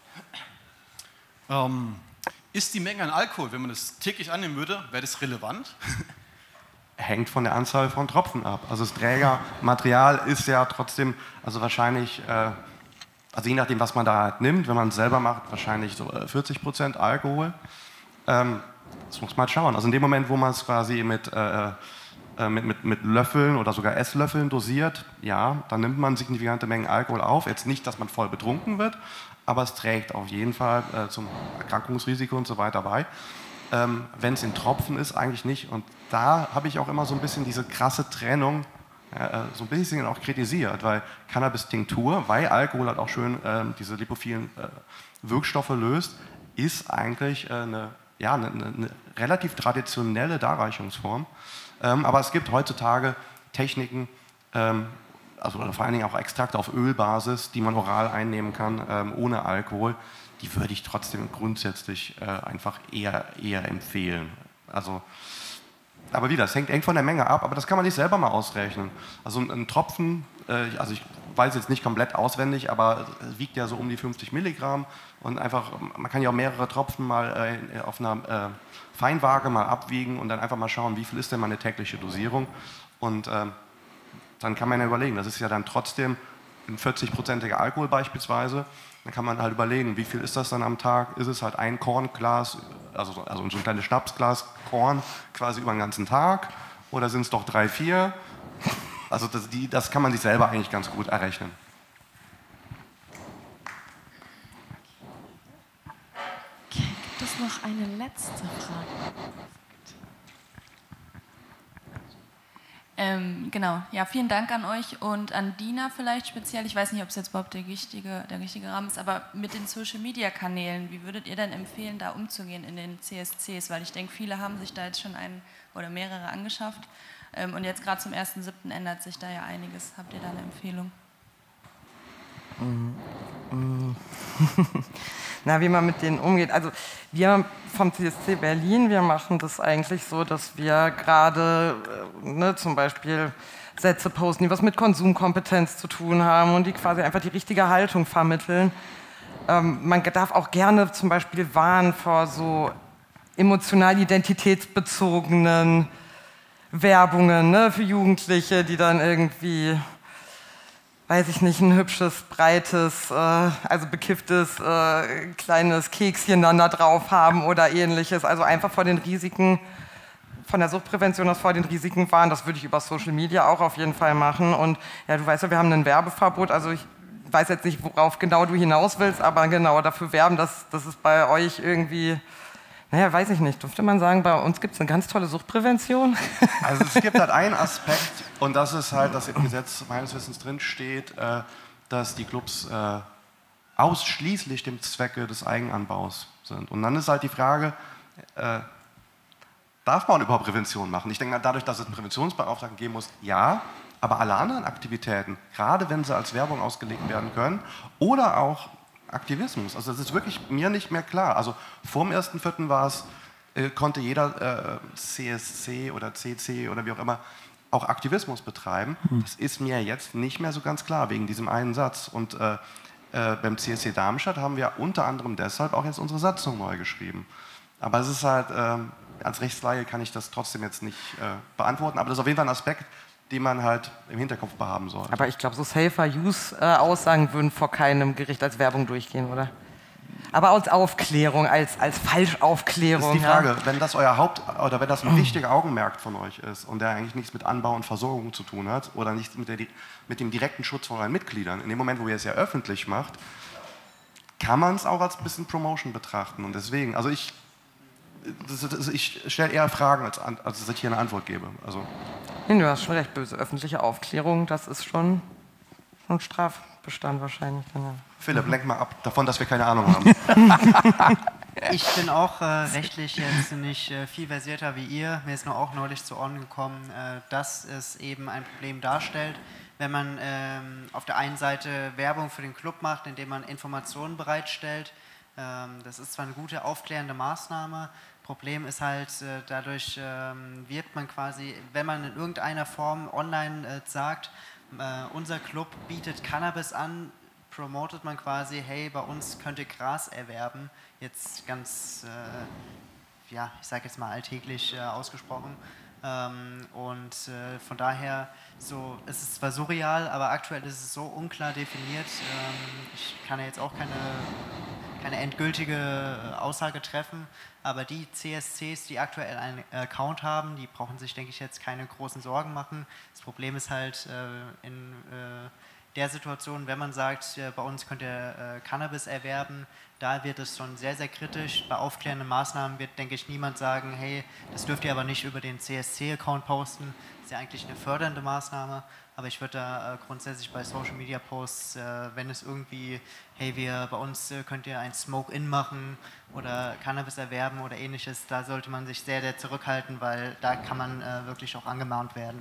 Ist die Menge an Alkohol, wenn man das täglich annehmen würde, wäre das relevant? Hängt von der Anzahl von Tropfen ab. Also das Trägermaterial ist ja trotzdem, also wahrscheinlich, also je nachdem, was man da halt nimmt, wenn man es selber macht, wahrscheinlich so 40% Alkohol. Das muss man halt schauen. Also in dem Moment, wo man es quasi mit Löffeln oder sogar Esslöffeln dosiert, ja, dann nimmt man signifikante Mengen Alkohol auf. Jetzt nicht, dass man voll betrunken wird, aber es trägt auf jeden Fall zum Erkrankungsrisiko und so weiter bei. Wenn es in Tropfen ist, eigentlich nicht. Und da habe ich auch immer so ein bisschen diese krasse Trennung, so ein bisschen auch kritisiert, weil Cannabis-Tinktur, weil Alkohol halt auch schön diese lipophilen Wirkstoffe löst, ist eigentlich eine relativ traditionelle Darreichungsform. Aber es gibt heutzutage Techniken, also vor allen Dingen auch Extrakte auf Ölbasis, die man oral einnehmen kann, ohne Alkohol. Die würde ich trotzdem grundsätzlich einfach eher empfehlen. Also, aber wieder, es hängt eng von der Menge ab, aber das kann man sich selber mal ausrechnen. Also ein Tropfen, also ich weiß jetzt nicht komplett auswendig, aber es wiegt ja so um die 50 Milligramm und einfach, man kann ja auch mehrere Tropfen mal auf einer Feinwaage mal abwiegen und dann einfach mal schauen, wie viel ist denn meine tägliche Dosierung und dann kann man ja überlegen, das ist ja dann trotzdem ein 40%iger Alkohol beispielsweise. Dann kann man halt überlegen, wie viel ist das dann am Tag? Ist es halt ein Kornglas, also so ein kleines Schnapsglas Korn quasi über den ganzen Tag? Oder sind es doch 3, 4? Also das kann man sich selber eigentlich ganz gut errechnen. Okay, gibt es noch eine letzte Frage? Genau, ja, vielen Dank an euch und an Dina vielleicht speziell. Ich weiß nicht, ob es jetzt überhaupt der richtige Rahmen ist, aber mit den Social-Media-Kanälen, wie würdet ihr denn empfehlen, da umzugehen in den CSCs? Weil ich denke, viele haben sich da jetzt schon einen oder mehrere angeschafft und jetzt gerade zum 1.7. ändert sich da ja einiges. Habt ihr da eine Empfehlung? Na, wie man mit denen umgeht. Also wir vom CSC Berlin, wir machen das eigentlich so, dass wir gerade zum Beispiel Sätze posten, die was mit Konsumkompetenz zu tun haben und die quasi einfach die richtige Haltung vermitteln. Man darf auch gerne zum Beispiel warnen vor so emotional identitätsbezogenen Werbungen für Jugendliche, die dann irgendwie, weiß ich nicht, ein hübsches, breites, also bekifftes, kleines Kekschen dann da drauf haben oder ähnliches. Also einfach vor den Risiken, von der Suchtprävention aus vor den Risiken warnen. Das würde ich über Social Media auch auf jeden Fall machen. Und ja, du weißt ja, wir haben ein Werbeverbot. Also ich weiß jetzt nicht, worauf genau du hinaus willst, aber genau dafür werben, dass es bei euch irgendwie... Naja, weiß ich nicht. Dürfte man sagen, bei uns gibt es eine ganz tolle Suchtprävention? Also es gibt halt einen Aspekt, und das ist halt, dass im Gesetz meines Wissens drin steht, dass die Clubs ausschließlich dem Zwecke des Eigenanbaus sind. Und dann ist halt die Frage, darf man überhaupt Prävention machen? Ich denke, dadurch, dass es einen Präventionsbeauftragten geben muss, ja, aber alle anderen Aktivitäten, gerade wenn sie als Werbung ausgelegt werden können oder auch Aktivismus. Also das ist wirklich mir nicht mehr klar. Also vor dem 1.4. war es, konnte jeder CSC oder CC oder wie auch immer auch Aktivismus betreiben. Das ist mir jetzt nicht mehr so ganz klar wegen diesem einen Satz. Und beim CSC Darmstadt haben wir unter anderem deshalb auch jetzt unsere Satzung neu geschrieben. Aber es ist halt, als Rechtsleihe kann ich das trotzdem jetzt nicht beantworten. Aber das ist auf jeden Fall ein Aspekt, die man halt im Hinterkopf behaben soll. Aber ich glaube, so Safer-Use-Aussagen würden vor keinem Gericht als Werbung durchgehen, oder? Aber als Aufklärung, als Falschaufklärung. Das ist die Frage, wenn das euer wenn das ein wichtiger Augenmerk von euch ist und der eigentlich nichts mit Anbau und Versorgung zu tun hat oder nichts mit dem direkten Schutz von euren Mitgliedern, in dem Moment, wo ihr es ja öffentlich macht, kann man es auch als ein bisschen Promotion betrachten. Und deswegen, also ich stelle eher Fragen, als dass ich hier eine Antwort gebe. Also. Du hast schon recht, böse öffentliche Aufklärung, das ist schon ein Strafbestand wahrscheinlich. Ja. Philipp, lenk mal ab davon, dass wir keine Ahnung haben. Ich bin auch rechtlich jetzt nicht viel versierter wie ihr. Mir ist nur auch neulich zu Ohren gekommen, dass es eben ein Problem darstellt, wenn man auf der einen Seite Werbung für den Club macht, indem man Informationen bereitstellt. Das ist zwar eine gute aufklärende Maßnahme, Problem ist halt, dadurch wirbt man quasi, wenn man in irgendeiner Form online sagt, unser Club bietet Cannabis an, promotet man quasi, hey, bei uns könnt ihr Gras erwerben, jetzt ganz, ja, ich sage jetzt mal alltäglich ausgesprochen. Und von daher, so, es ist zwar surreal, aber aktuell ist es so unklar definiert, ich kann ja jetzt auch keine endgültige Aussage treffen, aber die CSCs, die aktuell einen Account haben, die brauchen sich, denke ich, jetzt keine großen Sorgen machen. Das Problem ist halt in der Situation, wenn man sagt, bei uns könnt ihr Cannabis erwerben, da wird es schon sehr, sehr kritisch. Bei aufklärenden Maßnahmen wird, denke ich, niemand sagen, hey, das dürft ihr aber nicht über den CSC-Account posten. Das ist ja eigentlich eine fördernde Maßnahme. Aber ich würde da grundsätzlich bei Social-Media-Posts, wenn es irgendwie, hey, bei uns könnt ihr ein Smoke-In machen oder Cannabis erwerben oder ähnliches, da sollte man sich sehr, sehr zurückhalten, weil da kann man wirklich auch angemahnt werden.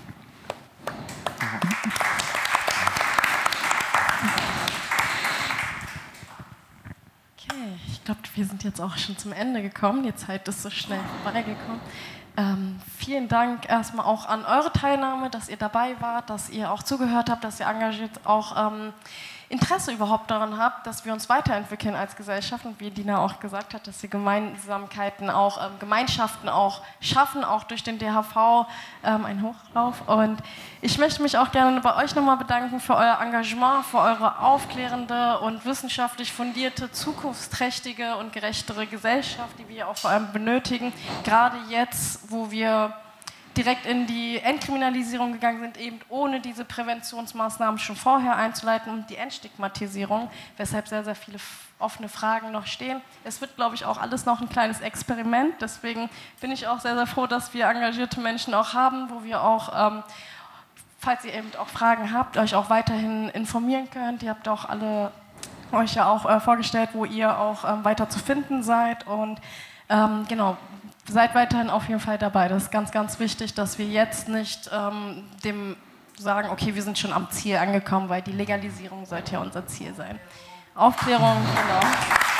Okay, ich glaube, wir sind jetzt auch schon zum Ende gekommen. Die Zeit ist so schnell vorbeigekommen. Vielen Dank erstmal auch an eure Teilnahme, dass ihr dabei wart, dass ihr auch zugehört habt, dass ihr engagiert auch Interesse überhaupt daran habt, dass wir uns weiterentwickeln als Gesellschaft und wie Dina auch gesagt hat, dass wir Gemeinsamkeiten auch, Gemeinschaften auch schaffen, auch durch den DHV, ein Hochlauf. Und ich möchte mich auch gerne bei euch nochmal bedanken für euer Engagement, für eure aufklärende und wissenschaftlich fundierte, zukunftsträchtige und gerechtere Gesellschaft, die wir auch vor allem benötigen, gerade jetzt, wo wir direkt in die Entkriminalisierung gegangen sind, eben ohne diese Präventionsmaßnahmen schon vorher einzuleiten und die Entstigmatisierung, weshalb sehr, sehr viele offene Fragen noch stehen. Es wird, glaube ich, auch alles noch ein kleines Experiment, deswegen bin ich auch sehr, sehr froh, dass wir engagierte Menschen auch haben, wo wir auch, falls ihr eben auch Fragen habt, euch auch weiterhin informieren könnt. Ihr habt auch alle euch ja auch vorgestellt, wo ihr auch weiter zu finden seid und genau, seid weiterhin auf jeden Fall dabei. Das ist ganz, ganz wichtig, dass wir jetzt nicht dem sagen, okay, wir sind schon am Ziel angekommen, weil die Legalisierung sollte ja unser Ziel sein. Aufklärung, genau.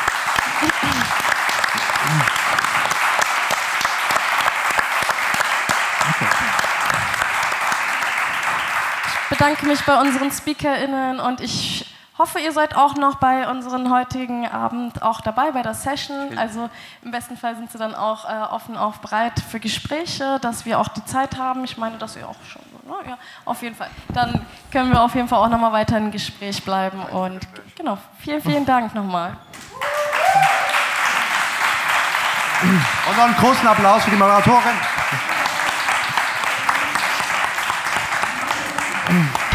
Ich bedanke mich bei unseren SpeakerInnen und ich hoffe, ihr seid auch noch bei unserem heutigen Abend auch dabei, bei der Session. Also im besten Fall sind sie dann auch offen, auch bereit für Gespräche, dass wir auch die Zeit haben. Ich meine, dass ihr auch schon so, ne? Ja, auf jeden Fall. Dann können wir auf jeden Fall auch nochmal weiter im Gespräch bleiben. Und genau, vielen, vielen Dank nochmal. Und noch einen großen Applaus für die Moderatorin.